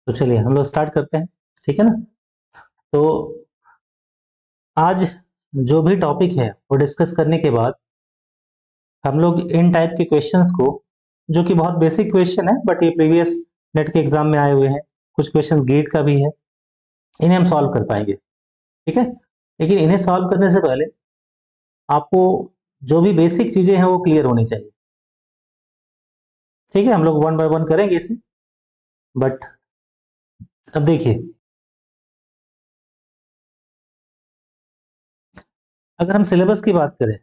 तो चलिए हम लोग स्टार्ट करते हैं, ठीक है ना। तो आज जो भी टॉपिक है वो डिस्कस करने के बाद हम लोग इन टाइप के क्वेश्चंस को, जो कि बहुत बेसिक क्वेश्चन है बट ये प्रीवियस नेट के एग्जाम में आए हुए हैं, कुछ क्वेश्चंस गेट का भी है, इन्हें हम सॉल्व कर पाएंगे, ठीक है। लेकिन इन्हें सॉल्व करने से पहले आपको जो भी बेसिक चीजें हैं वो क्लियर होनी चाहिए, ठीक है। हम लोग वन बाय वन करेंगे इसे, बट अब देखिए, अगर हम सिलेबस की बात करें,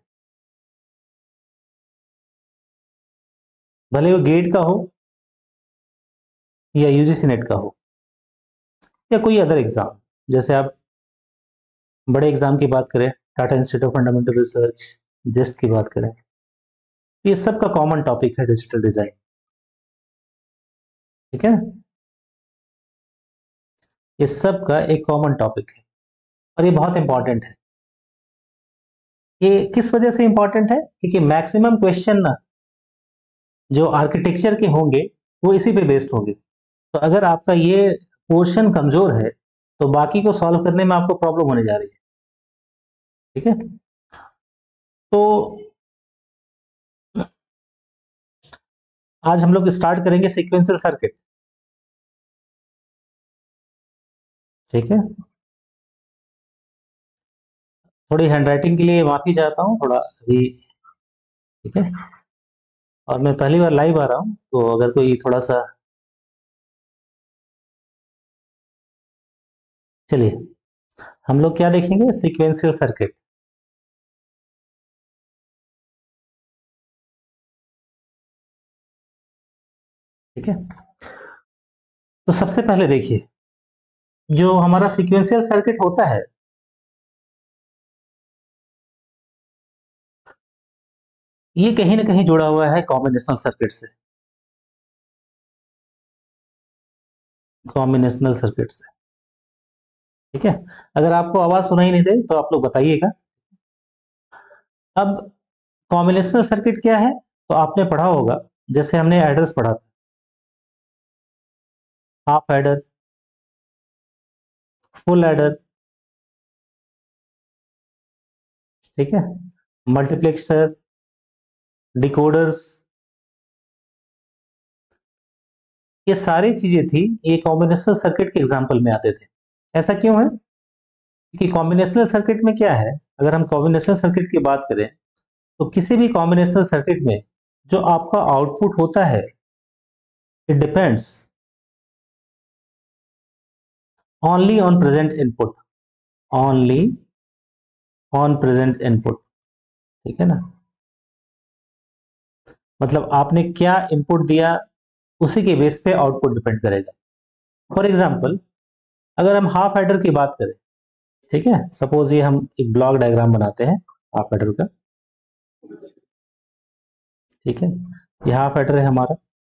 भले वो गेट का हो या यूजीसी नेट का हो या कोई अदर एग्जाम, जैसे आप बड़े एग्जाम की बात करें, Tata institute of fundamental research, JEST की बात करें, ये सब का कॉमन टॉपिक है डिजिटल डिजाइन, ठीक है। ये सब का एक कॉमन टॉपिक है और ये बहुत इंपॉर्टेंट है। ये किस वजह से इंपॉर्टेंट है? क्योंकि मैक्सिमम क्वेश्चन ना जो आर्किटेक्चर के होंगे वो इसी पे बेस्ड होंगे। तो अगर आपका ये पोर्शन कमजोर है तो बाकी को सॉल्व करने में आपको प्रॉब्लम होने जा रही है, ठीक है। तो आज हम लोग स्टार्ट करेंगे सीक्वेंशियल सर्किट, ठीक है। थोड़ी हैंडराइटिंग के लिए माफी चाहता हूँ, थोड़ा अभी, ठीक है। और मैं पहली बार लाइव आ रहा हूँ, तो अगर कोई थोड़ा सा, चलिए हम लोग क्या देखेंगे, सीक्वेंशियल सर्किट, ठीक है। तो सबसे पहले देखिए, जो हमारा सीक्वेंशियल सर्किट होता है, ये कहीं ना कहीं जुड़ा हुआ है कॉम्बिनेशनल सर्किट से, कॉम्बिनेशनल सर्किट से, ठीक है। अगर आपको आवाज सुनाई नहीं दे तो आप लोग बताइएगा। अब कॉम्बिनेशनल सर्किट क्या है? तो आपने पढ़ा होगा, जैसे हमने एडर्स पढ़ा था, हाफ एडर, फुल एडर, ठीक है, मल्टीप्लेक्सर, डिकोडर्स, ये सारी चीजें थी, ये कॉम्बिनेशनल सर्किट के एग्जाम्पल में आते थे। ऐसा क्यों है? कि कॉम्बिनेशनल सर्किट में क्या है, अगर हम कॉम्बिनेशनल सर्किट की बात करें तो किसी भी कॉम्बिनेशनल सर्किट में जो आपका आउटपुट होता है, it depends only on present input, only on present input, ठीक है ना। मतलब आपने क्या इनपुट दिया उसी के बेस पे आउटपुट डिपेंड करेगा। फॉर एग्जाम्पल, अगर हम हाफ एडर की बात करें, ठीक है, सपोज ये हम एक ब्लॉक डायग्राम बनाते हैं हाफ एडर का, ठीक है। ये हाफ एडर है हमारा,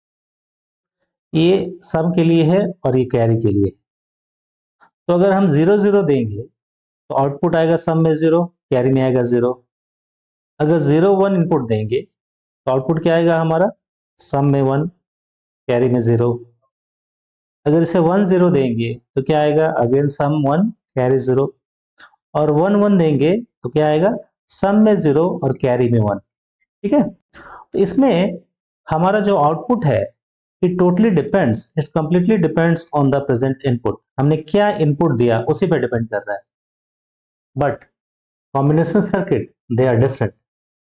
ये सम के लिए है और ये कैरी के लिए है। तो अगर हम 0 0 देंगे तो आउटपुट आएगा सम में 0, कैरी में आएगा 0। अगर 0 1 इनपुट देंगे तो आउटपुट क्या आएगा हमारा, सम में 1, कैरी में 0। अगर इसे 1 0 देंगे तो क्या आएगा, अगेन सम 1, कैरी 0। और 1 1 देंगे तो क्या आएगा, सम में 0 और कैरी में 1, ठीक है। तो इसमें हमारा जो आउटपुट है, it totally depends, it's completely depends on the present input, हमने क्या इनपुट दिया उसी पर डिपेंड कर रहा है। But combination circuit, they are different.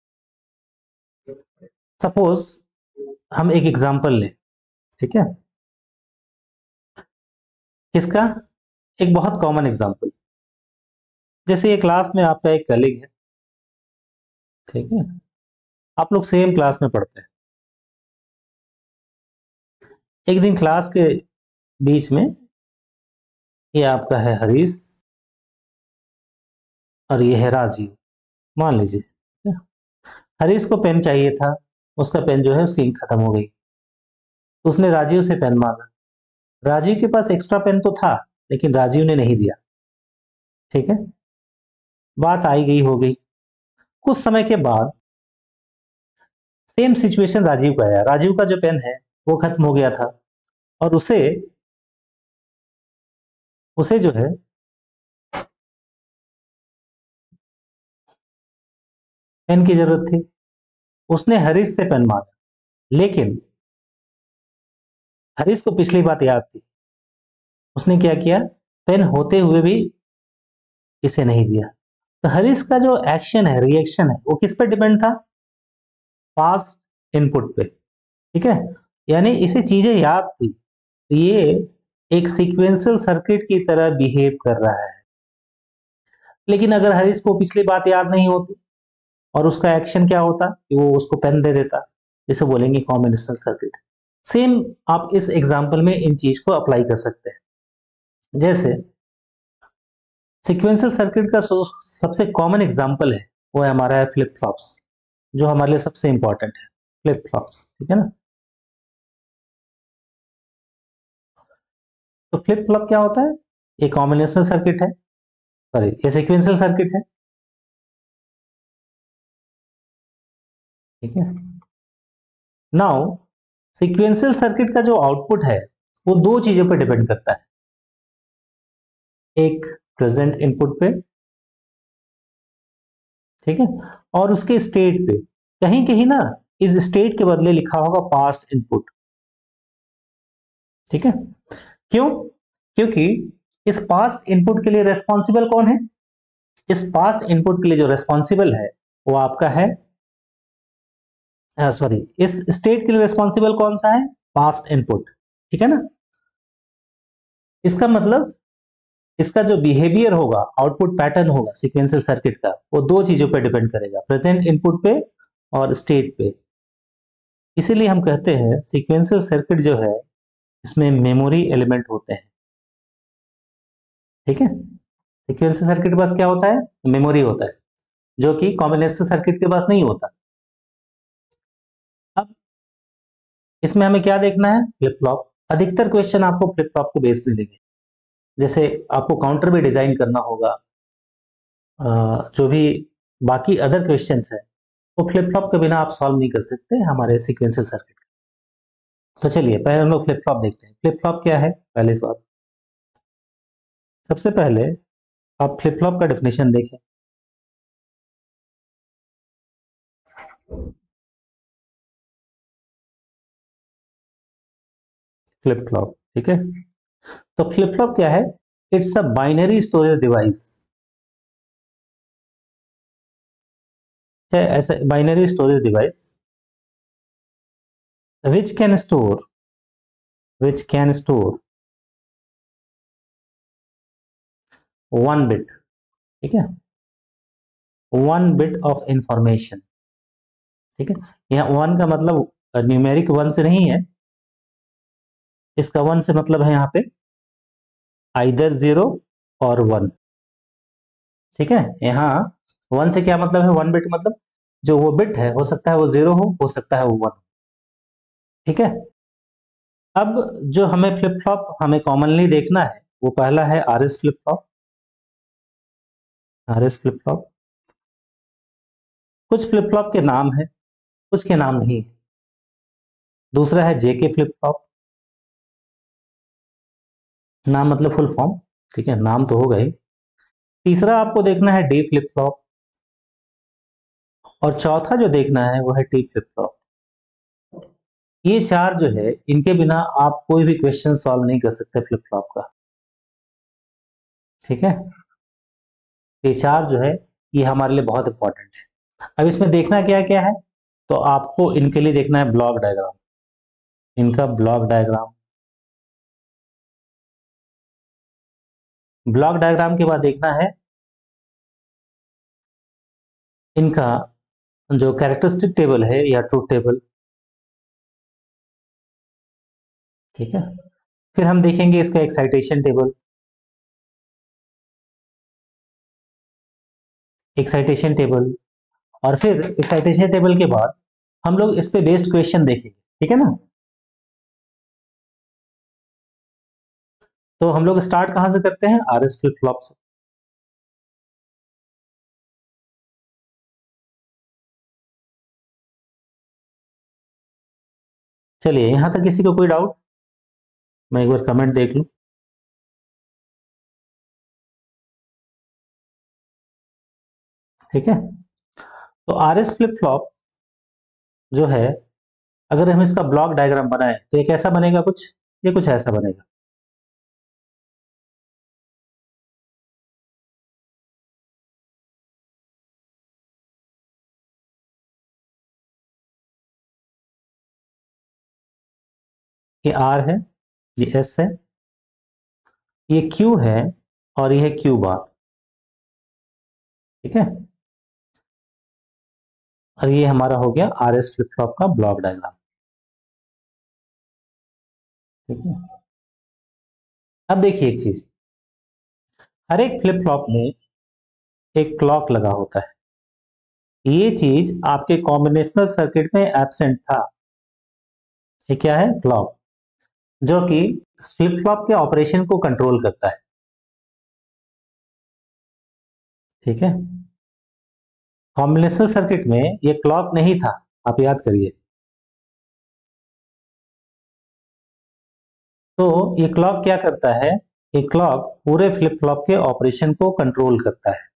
Suppose हम एक एग्जांपल लें, ठीक है, किसका, एक बहुत कॉमन एग्जांपल, जैसे ये क्लास में आपका एक कलीग है, ठीक है, आप लोग सेम क्लास में पढ़ते हैं। एक दिन क्लास के बीच में ये आपका है हरीश और ये है राजीव, मान लीजिए, ठीक है? हरीश को पेन चाहिए था, उसका पेन जो है उसकी इंक खत्म हो गई, तो उसने राजीव से पेन मांगा। राजीव के पास एक्स्ट्रा पेन तो था लेकिन राजीव ने नहीं दिया, ठीक है। बात आई गई हो गई, कुछ समय के बाद सेम सिचुएशन राजीव का आया, राजीव का जो पेन है वो खत्म हो गया था और उसे उसे जो है पेन की जरूरत थी, उसने हरीश से पेन मांगा, लेकिन हरीश को पिछली बात याद थी, उसने क्या किया, पेन होते हुए भी इसे नहीं दिया। तो हरीश का जो एक्शन है, रिएक्शन है, वो किस पे डिपेंड था, पास्ट इनपुट पे। ठीक है, यानी इसे चीजें याद थी, तो ये एक सीक्वेंशियल सर्किट की तरह बिहेव कर रहा है। लेकिन अगर हरीश को पिछली बात याद नहीं होती और उसका एक्शन क्या होता कि वो उसको पेन दे देता, जिसे बोलेंगे कॉम्बिनेशनल सर्किट। सेम आप इस एग्जांपल में इन चीज को अप्लाई कर सकते हैं। जैसे सीक्वेंशियल सर्किट का सबसे कॉमन एग्जांपल है, वो है हमारा है फ्लिप फ्लॉप्स, जो हमारे लिए सबसे इंपॉर्टेंट है, फ्लिप फ्लॉप्स। ठीक है ना। तो फ्लिप फ्लॉप क्या होता है, ये कॉम्बिनेशनल सर्किट है, सॉरी ये सीक्वेंशियल सर्किट है। ठीक है, नाउ सीक्वेंशियल सर्किट का जो आउटपुट है वो दो चीजों पर डिपेंड करता है, एक प्रेजेंट इनपुट पे, ठीक है, और उसके स्टेट पे। कहीं कहीं ना इस स्टेट के बदले लिखा होगा पास्ट इनपुट। ठीक है, क्यों, क्योंकि इस पास्ट इनपुट के लिए रेस्पॉन्सिबल कौन है, इस पास्ट इनपुट के लिए जो रेस्पॉन्सिबल है वो आपका है, सॉरी इस स्टेट के लिए रेस्पॉन्सिबल कौन सा है, पास्ट इनपुट। ठीक है ना। इसका मतलब इसका जो बिहेवियर होगा, आउटपुट पैटर्न होगा सीक्वेंशियल सर्किट का, वो दो चीजों पर डिपेंड करेगा, प्रेजेंट इनपुट पे और स्टेट पे। इसीलिए हम कहते हैं सीक्वेंशियल सर्किट जो है इसमें मेमोरी एलिमेंट होते हैं। ठीक है, सीक्वेंशियल सर्किट के पास क्या होता है, मेमोरी होता है, जो कि कॉम्बिनेशनल सर्किट के पास नहीं होता। अब इसमें हमें क्या देखना है, फ्लिप फ्लॉप। अधिकतर क्वेश्चन आपको फ्लिप फ्लॉप को बेस मिलेंगे। जैसे आपको काउंटर भी डिजाइन करना होगा, जो भी बाकी अदर क्वेश्चंस है वो फ्लिप फ्लॉप के बिना आप सॉल्व नहीं कर सकते हमारे सीक्वेंशियल सर्किट। तो चलिए पहले हम लोग फ्लिप फ्लॉप देखते हैं। फ्लिप फ्लॉप क्या है, पहले इस बात, सबसे पहले आप फ्लिप फ्लॉप का डेफिनेशन देखें। फ्लिप फ्लॉप, ठीक है, तो फ्लिप फ्लॉप क्या है, it's a binary storage device. ऐसा binary storage device which can store which can store one bit, ठीक है, वन बिट ऑफ इंफॉर्मेशन। ठीक है, यहाँ वन का मतलब न्यूमेरिक वन से नहीं है, इसका वन से मतलब है यहाँ पे आइदर जीरो और वन। ठीक है, यहाँ वन से क्या मतलब है, वन बिट मतलब जो वो बिट है, हो सकता है वो जीरो हो सकता है वो वन। ठीक है, अब जो हमें फ्लिप फ्लॉप हमें कॉमनली देखना है वो पहला है R S flip flop. R S flip flop, कुछ फ्लिप फ्लॉप के नाम है, कुछ के नाम नहीं है। दूसरा है जेके फ्लिप फ्लॉप, नाम मतलब फुल फॉर्म, ठीक है, नाम तो होगा ही। तीसरा आपको देखना है डी फ्लिप फ्लॉप, और चौथा जो देखना है वो है टी फ्लिप फ्लॉप। ये चार जो है इनके बिना आप कोई भी क्वेश्चन सॉल्व नहीं कर सकते फ्लिप फ्लॉप का। ठीक है, ये चार जो है ये हमारे लिए बहुत इंपॉर्टेंट है। अब इसमें देखना क्या क्या है, तो आपको इनके लिए देखना है ब्लॉक डायग्राम, इनका ब्लॉक डायग्राम। ब्लॉक डायग्राम के बाद देखना है इनका जो कैरेक्टरिस्टिक टेबल है या ट्रूथ टेबल। ठीक है, फिर हम देखेंगे इसका एक्साइटेशन टेबल, एक्साइटेशन टेबल, और फिर एक्साइटेशन टेबल के बाद हम लोग इस पे बेस्ड क्वेश्चन देखेंगे। ठीक है ना। तो हम लोग स्टार्ट कहां से करते हैं, आर एस फ्लिप फ्लॉप से। चलिए यहां तक किसी को कोई डाउट, मैं एक बार कमेंट देख लूं। ठीक है। तो RS फ्लिप फ्लॉप जो है, अगर हम इसका ब्लॉक डायग्राम बनाए तो ये कैसा बनेगा, कुछ ये कुछ ऐसा बनेगा। ये R है, ये S है, ये Q है, और ये है Q बार। ठीक है, और ये हमारा हो गया RS फ्लिप फ्लॉप का ब्लॉक डायग्राम। ठीक है। अब देखिए एक चीज, हर एक फ्लिप फ्लॉप में एक क्लॉक लगा होता है। ये चीज आपके कॉम्बिनेशनल सर्किट में एब्सेंट था। ये क्या है, क्लॉक, जो कि फ्लिप फ्लॉप के ऑपरेशन को कंट्रोल करता है। ठीक है, कॉम्बिनेशनल सर्किट में ये क्लॉक नहीं था, आप याद करिए। तो ये क्लॉक क्या करता है, ये क्लॉक पूरे फ्लिप फ्लॉप के ऑपरेशन को कंट्रोल करता है।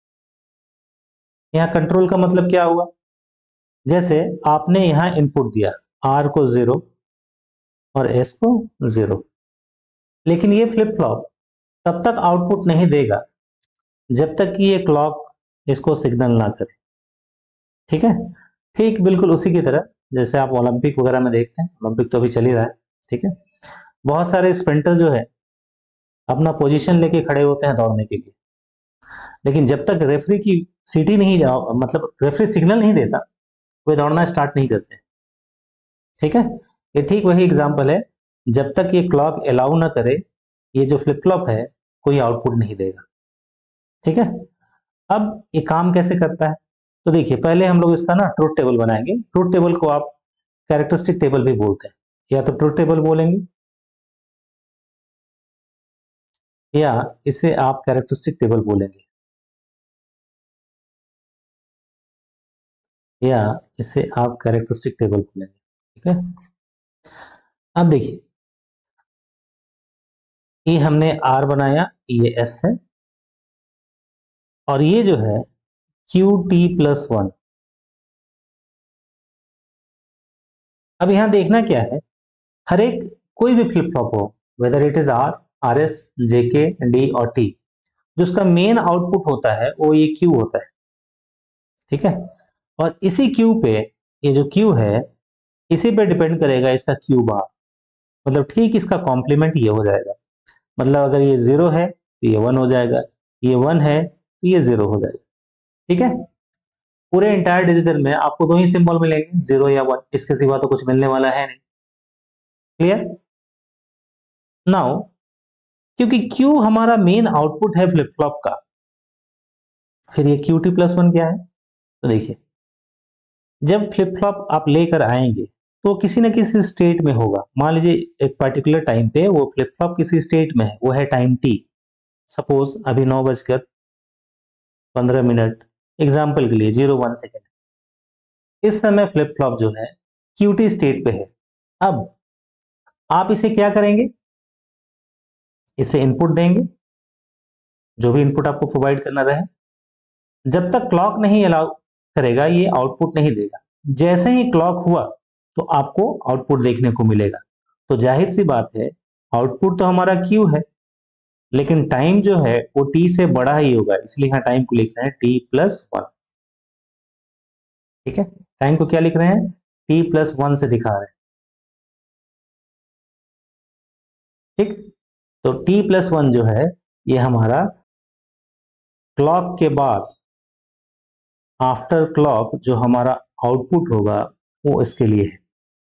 यहाँ कंट्रोल का मतलब क्या हुआ, जैसे आपने यहाँ इनपुट दिया R को 0 और S को 0, लेकिन ये फ्लिप फ्लॉप तब तक आउटपुट नहीं देगा जब तक कि ये क्लॉक इसको सिग्नल ना करे। ठीक है, ठीक बिल्कुल उसी की तरह जैसे आप ओलंपिक वगैरह में देखते हैं, ओलंपिक तो अभी चल ही रहा है। ठीक है, बहुत सारे स्प्रिंटर जो है अपना पोजीशन लेके खड़े होते हैं दौड़ने के लिए, लेकिन जब तक रेफरी की सीटी नहीं जाओ, मतलब रेफरी सिग्नल नहीं देता, वे दौड़ना स्टार्ट नहीं करते। ठीक है, ये ठीक वही एग्जाम्पल है, जब तक ये क्लॉक अलाउ ना करे ये जो फ्लिप फ्लॉप है कोई आउटपुट नहीं देगा। ठीक है, अब ये काम कैसे करता है, तो देखिए पहले हम लोग इसका ना ट्रुथ टेबल बनाएंगे। ट्रुथ टेबल को आप कैरेक्टरिस्टिक टेबल भी बोलते हैं, या तो ट्रुथ टेबल बोलेंगे या इसे आप कैरेक्टरिस्टिक टेबल बोलेंगे, या इसे आप कैरेक्टरिस्टिक टेबल बोलेंगे। ठीक है, अब देखिए ये हमने R बनाया, ये S है, और ये जो है QT+1। अब यहां देखना क्या है, हर एक कोई भी फ्लिप फ्लॉप हो, whether it is R, RS, JK, D और T, जो उसका मेन आउटपुट होता है वो ये Q होता है। ठीक है, और इसी Q पे, ये जो Q है इसी पे डिपेंड करेगा इसका Q बार, मतलब ठीक इसका कॉम्प्लीमेंट ये हो जाएगा। मतलब अगर ये 0 है तो ये 1 हो जाएगा, ये 1 है तो ये 0 हो जाएगा। ठीक है, पूरे इंटायर डिजिटल में आपको दो ही सिंबल मिलेंगे, 0 या 1, इसके सिवा तो कुछ मिलने वाला है नहीं। क्लियर नाउ, क्योंकि Q हमारा मेन आउटपुट है फ्लिप फ्लॉप का, फिर ये QT+1 क्या है, तो देखिए जब फ्लिप फ्लॉप आप लेकर आएंगे तो किसी न किसी स्टेट में होगा। मान लीजिए एक पर्टिकुलर टाइम पे वो फ्लिप फ्लॉप किसी स्टेट में है, वो है टाइम T। सपोज अभी 9:15 एग्जाम्पल के लिए 01 सेकेंड, इस समय फ्लिप फ्लॉप जो है QT स्टेट पे है। अब आप इसे क्या करेंगे, इसे इनपुट देंगे, जो भी इनपुट आपको प्रोवाइड करना रहे। जब तक क्लॉक नहीं अलाउ करेगा ये आउटपुट नहीं देगा। जैसे ही क्लॉक हुआ तो आपको आउटपुट देखने को मिलेगा। तो जाहिर सी बात है आउटपुट तो हमारा Q है, लेकिन टाइम जो है वो T से बड़ा ही होगा, इसलिए यहाँ टाइम को लिख रहे हैं T+1। ठीक है, टाइम को क्या लिख रहे हैं, T+1 से दिखा रहे हैं। ठीक, तो T+1 जो है ये हमारा क्लॉक के बाद, आफ्टर क्लॉक जो हमारा आउटपुट होगा वो इसके लिए है।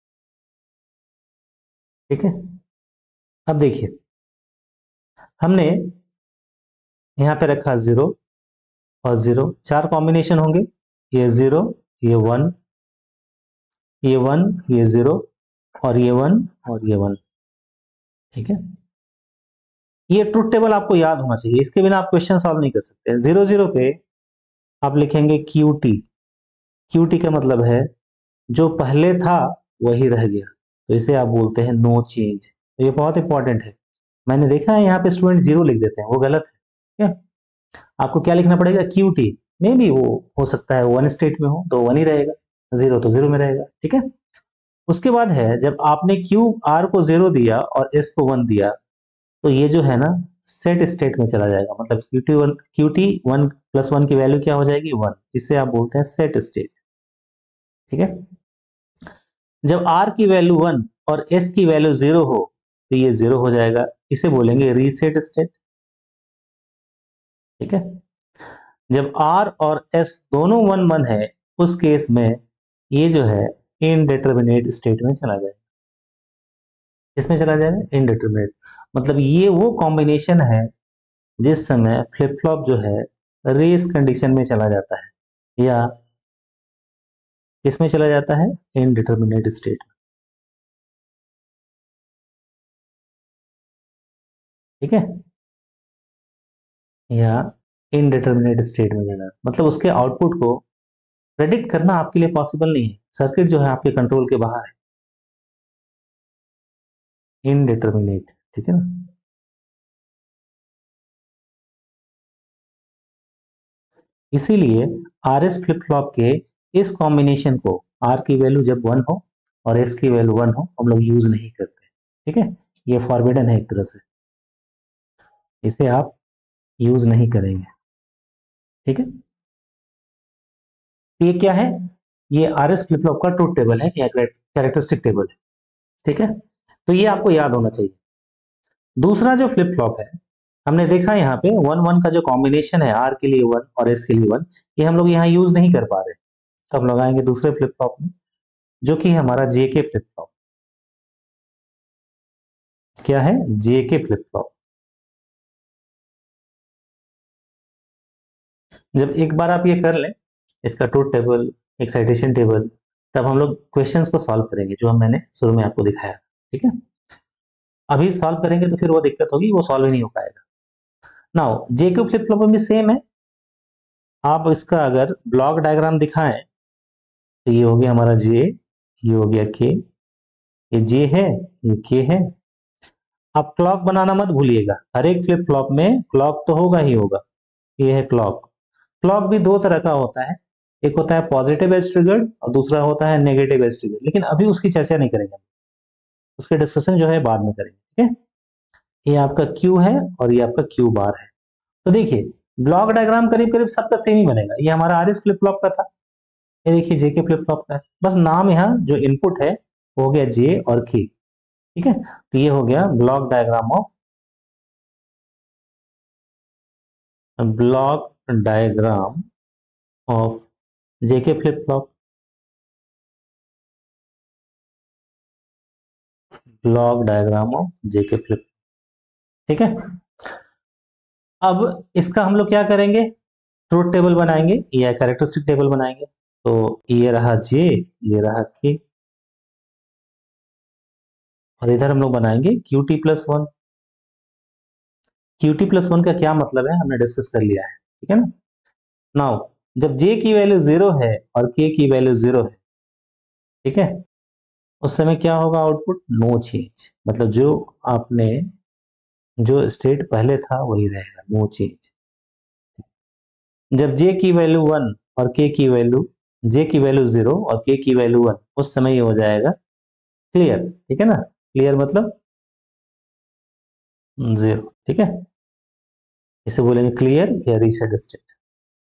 ठीक है, अब देखिए हमने यहाँ पे रखा 0 और 0, 4 कॉम्बिनेशन होंगे, ये 0, ये 1, ये 1, ये 0 और ये 1 और ये 1। ठीक है, ये ट्रुथ टेबल आपको याद होना चाहिए, इसके बिना आप क्वेश्चन सॉल्व नहीं कर सकते। 0 0 पे आप लिखेंगे QT। QT का मतलब है जो पहले था वही रह गया, तो इसे आप बोलते हैं नो चेंज। तो ये बहुत इंपॉर्टेंट है, मैंने देखा है यहाँ पे स्टूडेंट 0 लिख देते हैं, वो गलत है। ठीक है, आपको क्या लिखना पड़ेगा, QT। मे बी वो हो सकता है वन स्टेट में हो तो वन ही रहेगा, जीरो तो जीरो में रहेगा, ठीक है। उसके बाद है जब आपने क्यू आर को जीरो दिया और एस को वन दिया तो ये जो है ना सेट स्टेट में चला जाएगा, मतलब Q T one plus one की वैल्यू क्या हो जाएगी, वन। इसे आप बोलते हैं सेट स्टेट, ठीक है। जब आर की वैल्यू वन और एस की वैल्यू जीरो हो तो ये जीरो हो जाएगा, इसे बोलेंगे रीसेट स्टेट, ठीक है। जब आर और एस दोनों वन वन है उस केस में ये जो है इनडिटर्मिनेट स्टेट में चला जाएगा। इसमें चला जाएगा इनडिटर्मिनेट, मतलब ये वो कॉम्बिनेशन है जिस समय फ्लिप फ्लॉप जो है रेस कंडीशन में चला जाता है या किसमें चला जाता है, इनडिटर्मिनेट स्टेट, ठीक है, या इनडिटर्मिनेट स्टेट में जाना, मतलब उसके आउटपुट को प्रेडिक्ट करना आपके लिए पॉसिबल नहीं है, सर्किट जो है आपके कंट्रोल के बाहर है, इनडिटर्मिनेट, ठीक है ना। इसीलिए आर एस फ्लिप फ्लॉप के इस कॉम्बिनेशन को, आर की वैल्यू जब वन हो और एस की वैल्यू वन हो, हम लोग यूज नहीं करते, ठीक है। ये फॉरबिडन है एक तरह से, इसे आप यूज नहीं करेंगे, ठीक है। ये क्या है, ये आर एस फ्लिप फ्लॉप का ट्रूथ टेबल है या कैरेक्टरिस्टिक टेबल है, ठीक है। तो ये आपको याद होना चाहिए। दूसरा जो फ्लिप फ्लॉप है, हमने देखा यहाँ पे वन वन का जो कॉम्बिनेशन है, आर के लिए वन और एस के लिए वन, ये हम लोग यहाँ यूज नहीं कर पा रहे, तो हम लगाएंगे दूसरे फ्लिप फ्लॉप में जो कि हमारा जे के फ्लिप फ्लॉप। क्या है, जे के फ्लिप फ्लॉप। जब एक बार आप ये कर लें, इसका ट्रूथ टेबल, एक्साइटेशन टेबल, तब हम लोग क्वेश्चंस को सॉल्व करेंगे जो हम मैंने शुरू में आपको दिखाया, ठीक है। अभी सॉल्व करेंगे तो फिर वो दिक्कत होगी, वो सॉल्व ही नहीं हो पाएगा। नाउ जे के फ्लिप फ्लॉप में भी सेम है, आप इसका अगर ब्लॉक डायग्राम दिखाएं तो ये हो गया हमारा जे, ये हो गया के, ये जे है, ये के है। आप क्लॉक बनाना मत भूलिएगा, हर एक फ्लिप फ्लॉप में क्लॉक तो होगा ही होगा, ये है क्लॉक। क्लॉक भी दो तरह का होता है, एक होता है पॉजिटिव एज ट्रिगर्ड और दूसरा होता है नेगेटिव एज ट्रिगर्ड, लेकिन अभी उसकी चर्चा नहीं करेंगे, उसके डिस्कशन जो है बाद में करेंगे, ठीक है। ये आपका क्यू है और ये आपका क्यू बार है। तो देखिए ब्लॉक डायग्राम करीब करीब सबका सेम ही बनेगा, ये हमारा आर एस फ्लिप फ्लॉप का था, ये देखिए जे के फ्लिप फ्लॉप का है, बस नाम यहाँ जो इनपुट है वो हो गया जे और के, ठीक है। तो ये हो गया block diagram of JK flip flop, block diagram of JK flip, ठीक है। अब इसका हम लोग क्या करेंगे, ट्रूथ टेबल बनाएंगे या कैरेक्टरिस्टिक टेबल बनाएंगे। तो ये रहा जे, ये रहा के, और इधर हम लोग बनाएंगे Q T plus one. Q T plus one का क्या मतलब है हमने डिस्कस कर लिया है, ठीक है ना। नाउ जब जे की वैल्यू जीरो है और के की वैल्यू जीरो है, ठीक है, उस समय क्या होगा आउटपुट, नो चेंज, मतलब जो आपने जो स्टेट पहले था वही रहेगा, नो चेंज। जब जे की वैल्यू वन और के की वैल्यू, जे की वैल्यू जीरो और के की वैल्यू वन, उस समय ये हो जाएगा क्लियर, ठीक है ना। क्लियर मतलब जीरो, ठीक है, इसे बोलेंगे क्लियर या रीसेट स्टेट।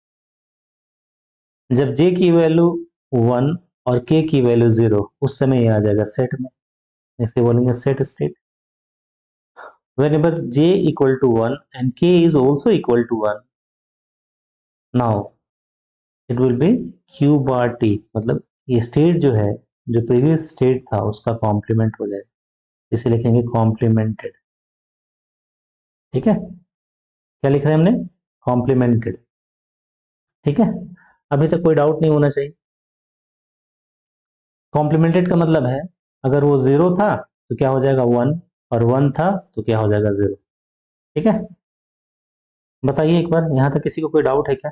जब जे की वैल्यू वन और के की वैल्यू जीरो, उस समय ये आ जाएगा सेट में, इसे बोलेंगे set state. whenever j equal to 1 and k is also equal to 1, now it will be q bar t, मतलब ये स्टेट जो है, जो प्रीवियस स्टेट था उसका कॉम्प्लीमेंट हो जाएगा, इसे लिखेंगे कॉम्प्लीमेंटेड, ठीक है। क्या लिख रहे हैं हमने, कॉम्प्लीमेंटेड, ठीक है। अभी तक कोई डाउट नहीं होना चाहिए। कॉम्प्लीमेंटेड का मतलब है अगर वो जीरो था तो क्या हो जाएगा वन, और वन था तो क्या हो जाएगा जीरो, ठीक है। बताइए एक बार, यहां तक किसी को कोई डाउट है क्या।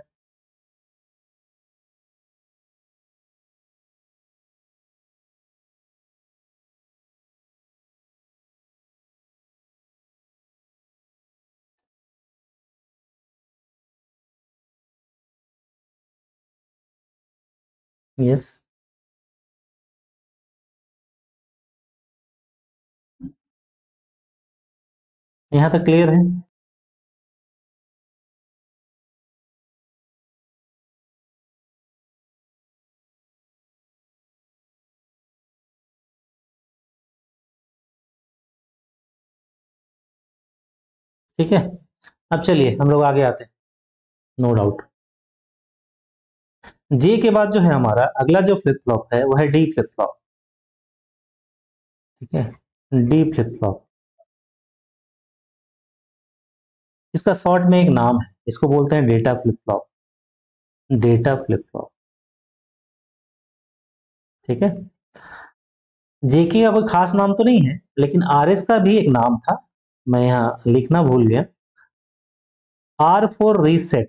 यस, यहाँ तक क्लियर है। ठीक है, अब चलिए हम लोग आगे आते हैं। नो डाउट, जे के बाद जो है हमारा अगला जो फ्लिप फ्लॉप है वो है डी फ्लिप फ्लॉप। ठीक है, डी फ्लिप फ्लॉप, इसका शॉर्ट में एक नाम है, इसको बोलते हैं data flip flop. Data flip flop, ठीक है। जेके का कोई खास नाम तो नहीं है, लेकिन आरएस का भी एक नाम था, मैं यहाँ लिखना भूल गया। आर फॉर रीसेट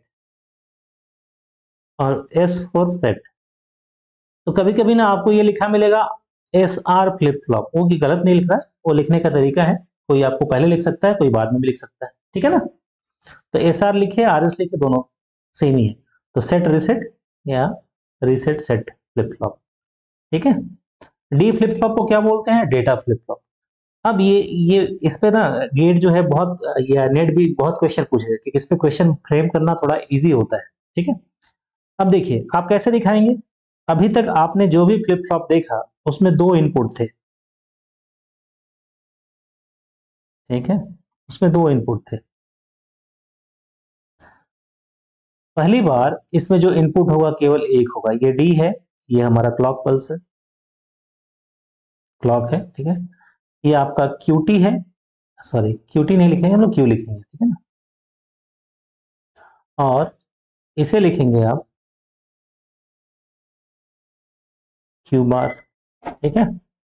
और एस फॉर सेट। तो कभी कभी ना आपको ये लिखा मिलेगा एस आर फ्लिप फ्लॉप, वो की गलत नहीं लिख रहा है, वो लिखने का तरीका है, कोई आपको पहले लिख सकता है, कोई बाद में भी लिख सकता है, ठीक है ना। तो एस आर लिखे आर एस लिखे, दोनों सेम ही है। तो सेट रिसेट या रीसेट सेट फ्लिप फ्लॉप, ठीक है। डी फ्लिप फ्लॉप को क्या बोलते हैं? Data flip flop. अब ये इस पे ना गेट जो है बहुत, या नेट भी बहुत क्वेश्चन पूछेगा, क्योंकि इस पे क्वेश्चन फ्रेम करना थोड़ा इजी होता है, ठीक है। अब देखिए आप कैसे दिखाएंगे। अभी तक आपने जो भी फ्लिप फ्लॉप देखा उसमें दो इनपुट थे, ठीक है, उसमें दो इनपुट थे। पहली बार इसमें जो इनपुट होगा केवल एक होगा, ये डी है, ये हमारा क्लॉक पल्स है, क्लॉक है, ठीक है। ये आपका क्यूटी है, सॉरी क्यूटी नहीं लिखेंगे हम लोग, क्यू लिखेंगे, ठीक है ना। और इसे लिखेंगे आप क्यू बार, ठीक है।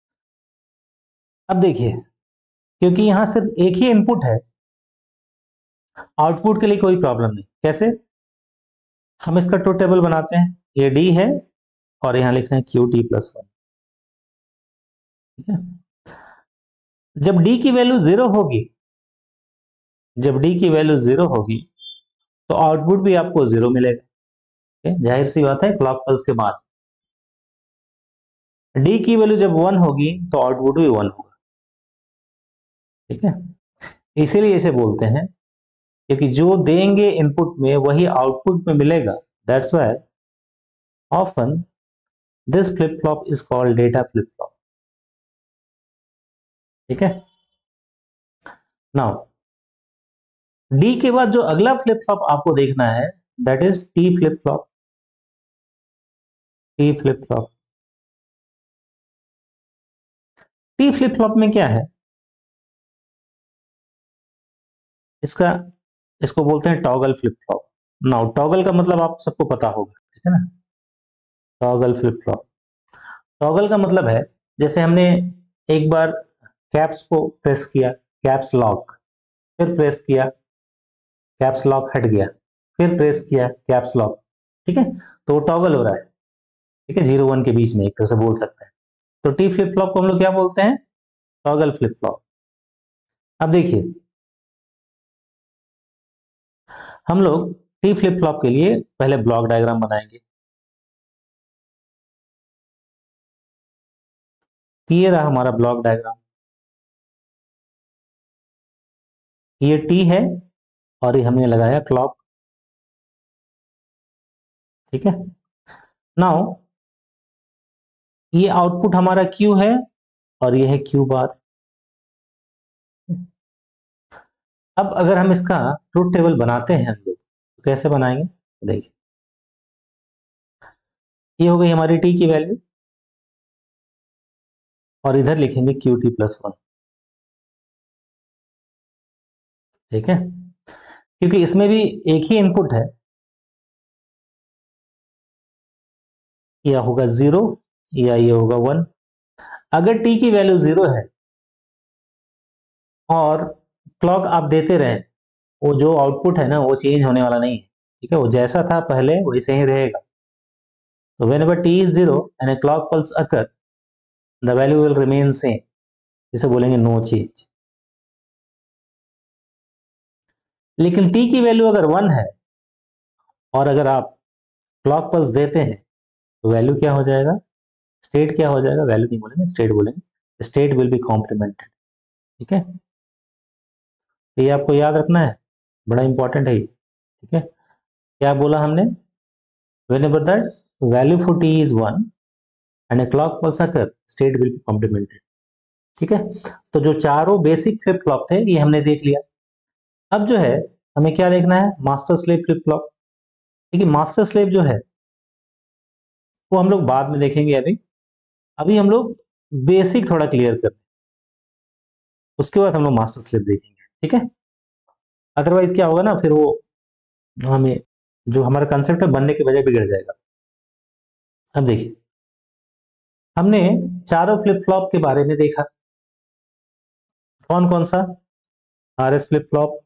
अब देखिए, क्योंकि यहां सिर्फ एक ही इनपुट है, आउटपुट के लिए कोई प्रॉब्लम नहीं। कैसे? हम इसका ट्रुथ टेबल बनाते हैं, ये डी है और यहां लिख रहे हैं क्यू टी प्लस वन, ठीक है। जब डी की वैल्यू जीरो होगी, जब डी की वैल्यू जीरो होगी तो आउटपुट भी आपको जीरो मिलेगा, ठीक है? जाहिर सी बात है, क्लॉक पल्स के बाद डी की वैल्यू जब वन होगी तो आउटपुट भी वन होगा, ठीक है। इसीलिए इसे बोलते हैं, क्योंकि जो देंगे इनपुट में वही आउटपुट में मिलेगा। That's why often this flip flop is called data flip flop, ठीक है। नाउ डी के बाद जो अगला फ्लिप फ्लॉप आपको देखना है, that is T flip flop. T flip flop, T flip flop में क्या है इसका, इसको बोलते हैं toggle flip flop. Now toggle का मतलब आप सबको पता होगा, ठीक है ना। टॉगल फ्लिप फ्लॉप, टॉगल का मतलब है, जैसे हमने एक बार कैप्स को प्रेस किया, कैप्स लॉक, फिर प्रेस किया, कैप्स लॉक हट गया, फिर प्रेस किया कैप्स लॉक, ठीक है। तो वो टॉगल हो रहा है, ठीक है, जीरो वन के बीच में, एक तरह से बोल सकते हैं। तो टी फ्लिप फ्लॉप को हम लोग क्या बोलते हैं? Toggle flip flop. अब देखिए, हम लोग टी फ्लिप फ्लॉप के लिए पहले ब्लॉक डायग्राम बनाएंगे। ये रहा हमारा ब्लॉक डायग्राम, ये टी है और ये हमने लगाया क्लॉक, ठीक है। नाउ ये आउटपुट हमारा क्यू है और ये है क्यू बार। अब अगर हम इसका ट्रुथ टेबल बनाते हैं हम लोग, तो कैसे बनाएंगे देखिए। ये हो गई हमारी टी की वैल्यू और इधर लिखेंगे क्यू टी प्लस वन, ठीक है। क्योंकि इसमें भी एक ही इनपुट है, या होगा जीरो या ये होगा वन। अगर टी की वैल्यू जीरो है और क्लॉक आप देते रहे, वो जो आउटपुट है ना वो चेंज होने वाला नहीं है, ठीक है, वो जैसा था पहले वैसे ही रहेगा। तो whenever t is zero and a clock pulse occur, the value will remain same, जिसे बोलेंगे नो चेंज। लेकिन t की वैल्यू अगर वन है और अगर आप क्लॉक पल्स देते हैं तो वैल्यू क्या हो जाएगा, स्टेट क्या हो जाएगा, वैल्यू नहीं बोलेंगे स्टेट बोलेंगे, स्टेट विल बी कॉम्प्लीमेंटेड। ठीक है, तो ये आपको याद रखना है, बड़ा इंपॉर्टेंट है ये। ठीक है, क्या बोला हमने, whenever that value for t is 1 and a clock pulse occur, state will be complemented। ठीक है, तो जो चारों बेसिक फ्लिप फ्लॉप थे ये हमने देख लिया। अब जो है हमें क्या देखना है, मास्टर स्लेव फ्लिप फ्लॉप। ठीक है, मास्टर स्लेव जो है वो हम लोग बाद में देखेंगे, अभी अभी हम लोग बेसिक थोड़ा क्लियर कर, उसके बाद हम लोग मास्टर स्लेव देखेंगे। ठीक है, अदरवाइज क्या होगा ना, फिर वो हमें जो हमारा कंसेप्ट है बनने के बजाय बिगड़ जाएगा। अब देखिए, हमने चारों फ्लिप फ्लॉप के बारे में देखा, कौन कौन सा, R S flip flop,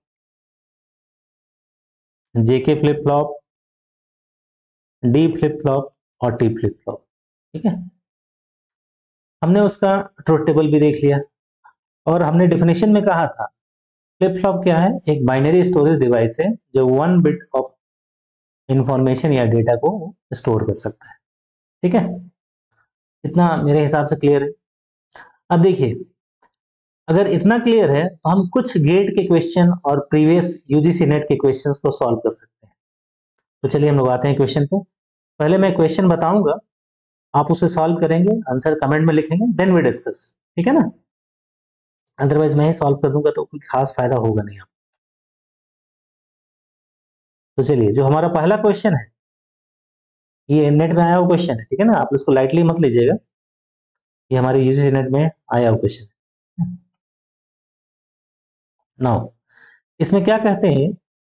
JK flip flop, D flip flop और टी फ्लिप फ्लॉप। ठीक है, हमने उसका ट्रुथ टेबल भी देख लिया, और हमने डेफिनेशन में कहा था फ्लिप फ्लॉप क्या है, एक बाइनरी स्टोरेज डिवाइस है जो 1 बिट ऑफ इंफॉर्मेशन या डेटा को स्टोर कर सकता है। ठीक है, इतना मेरे हिसाब से क्लियर है। अब देखिए, अगर इतना क्लियर है तो हम कुछ गेट के क्वेश्चन और प्रीवियस यूजीसी नेट के क्वेश्चंस को सॉल्व कर सकते हैं। तो चलिए हम लोग आते हैं क्वेश्चन पे। पहले मैं क्वेश्चन बताऊंगा, आप उसे सॉल्व करेंगे, आंसर कमेंट में लिखेंगे, देन वी डिस्कस। ठीक है ना, अदरवाइज मैं ही सॉल्व कर दूंगा तो कोई खास फायदा होगा नहीं। तो चलिए, जो हमारा पहला क्वेश्चन है ये नेट में आया हुआ क्वेश्चन है। ठीक है ना, आप इसको लाइटली मत लीजिएगा, ये हमारे यूजीसी नेट में आया हुआ क्वेश्चन है। नाउ इसमें क्या कहते हैं,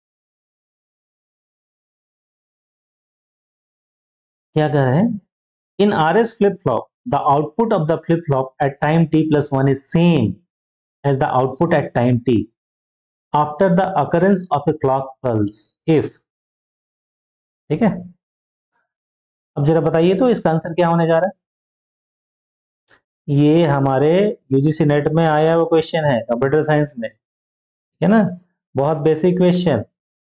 क्या कह रहे हैं, in R S flip flop the output of the flip flop at time t plus 1 is same as the output at time t after the occurrence of a clock pulse if। ठीक है, अब जरा बताइए तो इसका answer क्या होने जा रहा है। ये हमारे यूजीसी नेट में आया हुआ क्वेश्चन है कंप्यूटर साइंस में। ठीक है ना, बहुत बेसिक क्वेश्चन।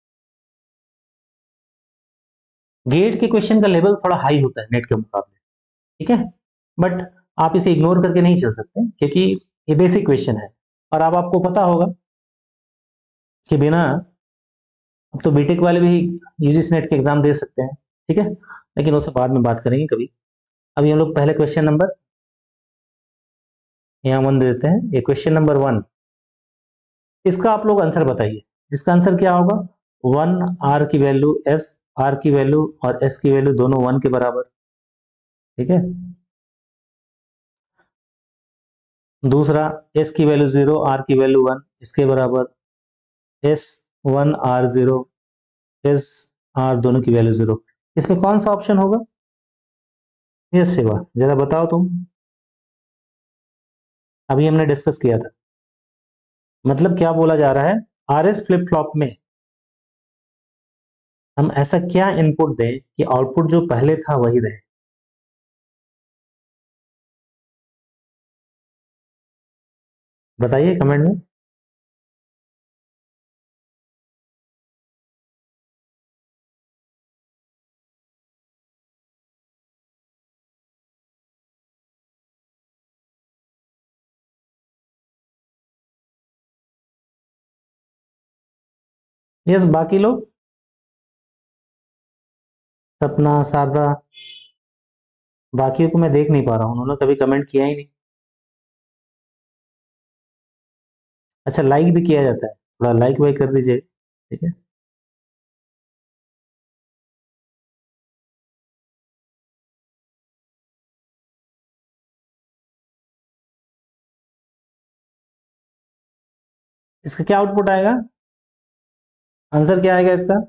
गेट के क्वेश्चन का लेवल थोड़ा हाई होता है नेट के मुकाबले। ठीक है, बट आप इसे इग्नोर करके नहीं चल सकते, क्योंकि ये बेसिक क्वेश्चन है। और अब आपको पता होगा कि बिना, अब तो बीटेक वाले भी यूजीसी नेट के एग्जाम दे सकते हैं। ठीक है, लेकिन उससे बाद में बात करेंगे कभी। अभी हम लोग पहले क्वेश्चन नंबर यहाँ 1 दे देते हैं। ये क्वेश्चन नंबर 1, इसका आप लोग आंसर बताइए। इसका आंसर क्या होगा, 1 आर की वैल्यू एस, आर की वैल्यू और एस की वैल्यू दोनों 1 के बराबर। ठीक है, दूसरा एस की वैल्यू 0, आर की वैल्यू 1, इसके बराबर। एस 1 आर 0, एस आर दोनों की वैल्यू 0। इसमें कौन सा ऑप्शन होगा, ये शिवा जरा बताओ तुम। अभी हमने डिस्कस किया था, मतलब क्या बोला जा रहा है, आरएस फ्लिप फ्लॉप में हम ऐसा क्या इनपुट दें कि आउटपुट जो पहले था वही रहे। बताइए कमेंट में। यस, बाकी लोग, सपना, शारदा, बाकियों को मैं देख नहीं पा रहा हूँ, उन्होंने कभी कमेंट किया ही नहीं। अच्छा, लाइक भी किया जाता है, थोड़ा लाइक वाइक कर दीजिए। ठीक है, इसका क्या आउटपुट आएगा, आंसर क्या आएगा इसका।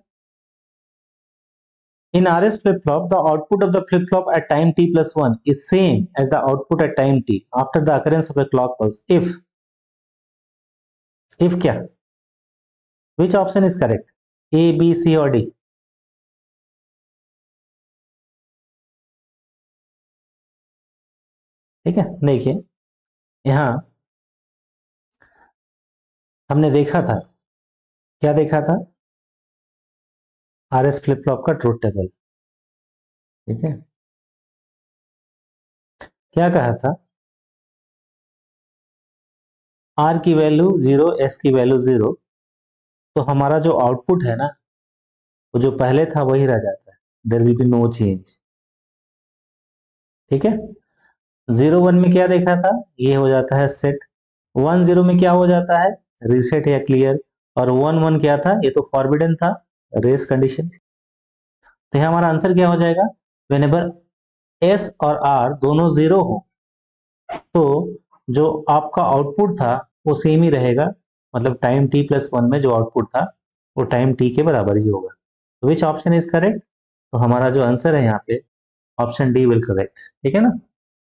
In RS flip-flop, the output of the flip-flop at time t plus 1 is same as the output at time t after the occurrence of a clock pulse. If क्या? Which option is correct? A, B, C और D? ठीक है, देखिए यहाँ हमने देखा था, क्या देखा था, RS फ्लिप फ्लॉप का ट्रूथ टेबल। ठीक है, क्या कहा था, आर की वैल्यू 0, एस की वैल्यू 0, तो हमारा जो आउटपुट है ना, वो जो पहले था वही रह जाता है, there will be no change. ठीक है, 0 1 में क्या देखा था, ये हो जाता है सेट, 1 0 में क्या हो जाता है, रीसेट या क्लियर, और 1 1 क्या था, ये तो फॉरबिडन था, रेस कंडीशन। तो यहाँ हमारा आंसर क्या हो जाएगा, व्हेनेवर एस और आर दोनों 0 हो तो जो आपका आउटपुट था वो सेम ही रहेगा, मतलब टाइम t+1 में जो आउटपुट था वो टाइम t के बराबर ही होगा। तो विच ऑप्शन इज करेक्ट, तो हमारा जो आंसर है यहाँ पे ऑप्शन डी विल करेक्ट। ठीक है ना।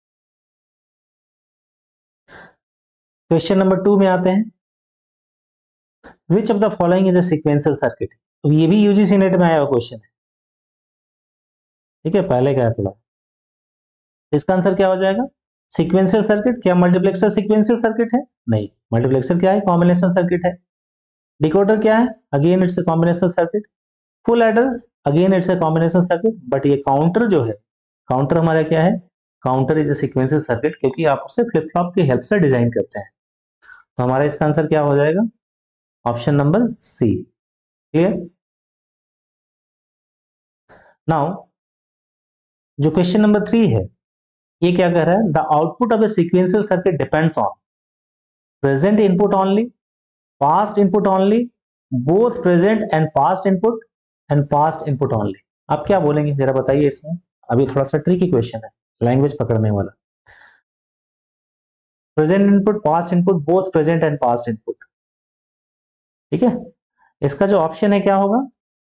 क्वेश्चन नंबर 2 में आते हैं, which of the following is a sequential circuit. तो ये भी यूजीसी नेट में आया हुआ क्वेश्चन है। ठीक है, पहले का है थोड़ा, इसका आंसर क्या हो जाएगा, सीक्वेंशियल सर्किट। क्या मल्टीप्लेक्सर सीक्वेंशियल सर्किट है, नहीं, मल्टीप्लेक्सर क्या है, कॉम्बिनेशन सर्किट है। डिकोडर क्या है, again it's a combination circuit. Full adder, again it's a combination circuit. But ये काउंटर जो है, काउंटर हमारा क्या है, counter is a sequential circuit, क्योंकि आप उसे फ्लिप फ्लॉप की हेल्प से डिजाइन करते हैं। तो हमारा इसका आंसर क्या हो जाएगा, option number C. Clear. Now जो क्वेश्चन नंबर 3 है, ये क्या कह रहा है, the output of a sequential circuit depends on present input only, past input only, both present and past input, and past input only. आप क्या बोलेंगे जरा बताइए इसमें, अभी थोड़ा सा ट्रिकी क्वेश्चन है, लैंग्वेज पकड़ने वाला। Present input, past input, both present and past input. ठीक है, इसका जो ऑप्शन है क्या होगा,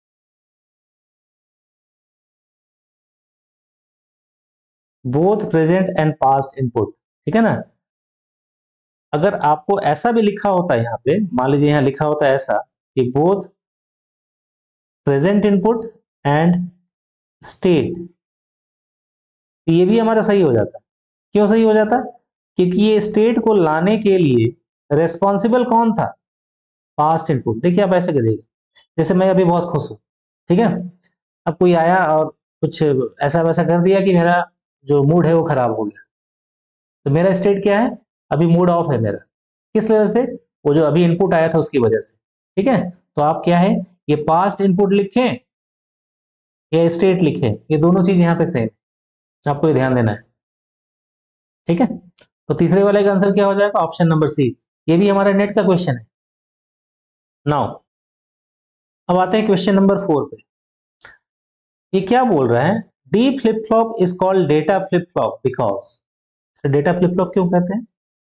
both present and past input. ठीक है ना। अगर आपको ऐसा भी लिखा होता है यहाँ पे, मान लीजिए यहाँ लिखा होता है ऐसा कि both present input and state, तो ये भी हमारा सही हो जाता। क्यों सही हो जाता, क्योंकि ये स्टेट को लाने के लिए रेस्पॉन्सिबल कौन था, पास्ट इनपुट। देखिए आप ऐसे करिएगा, जैसे मैं अभी बहुत खुश हूँ, ठीक है, अब कोई आया और कुछ ऐसा वैसा कर दिया कि मेरा जो मूड है वो खराब हो गया, तो मेरा स्टेट क्या है, अभी मूड ऑफ है मेरा, किस वजह से, वो जो अभी इनपुट आया था उसकी वजह से। ठीक है, तो आप क्या है, ये पास्ट इनपुट लिखें या स्टेट लिखें, ये दोनों चीज यहाँ पे सेम, आपको ये ध्यान देना है। ठीक है, तो तीसरे वाले का आंसर क्या हो जाएगा, ऑप्शन नंबर सी। ये भी हमारा नेट का क्वेश्चन है। नाउ अब आते हैं क्वेश्चन नंबर 4 पे। ये क्या बोल रहा है, D flip flop is called data flip flop because, इसे डेटा फ्लिप फ्लॉप क्यों कहते हैं,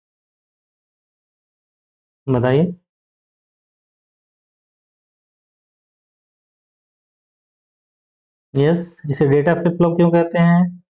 बताइए। यस, इसे डेटा फ्लिप फ्लॉप क्यों कहते हैं,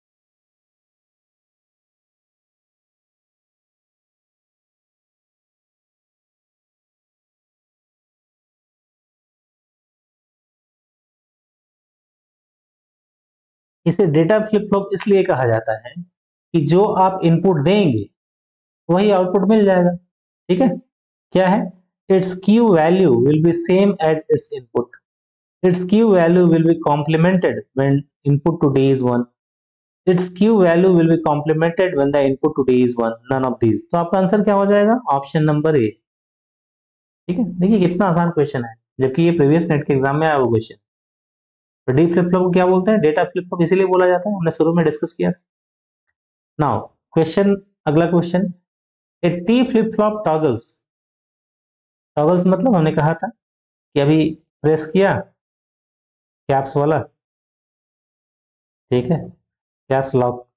इसे डेटा फ्लिप फ्लॉप इसलिए कहा जाता है कि जो आप इनपुट देंगे वही आउटपुट मिल जाएगा। ठीक है, क्या है, its Q value will be same as its input, its Q value will be complemented when input to D इज 1, its Q value will be complemented when the input to D इज 1, none of these. तो आपका answer क्या हो जाएगा, option number A. ठीक है, देखिए कितना आसान क्वेश्चन है, जबकि ये प्रीवियस नेट के एग्जाम में आया वो क्वेश्चन। तो डी फ्लिप फ्लॉप को क्या बोलते हैं, डेटा फ्लिप फ्लॉप इसीलिए बोला जाता है, हमने शुरू में डिस्कस किया था। नाउ क्वेश्चन, अगला question, a T flip flop toggles, toggles मतलब हमने कहा था कि अभी प्रेस किया कैप्स वाला, ठीक है, कैप्स लॉक,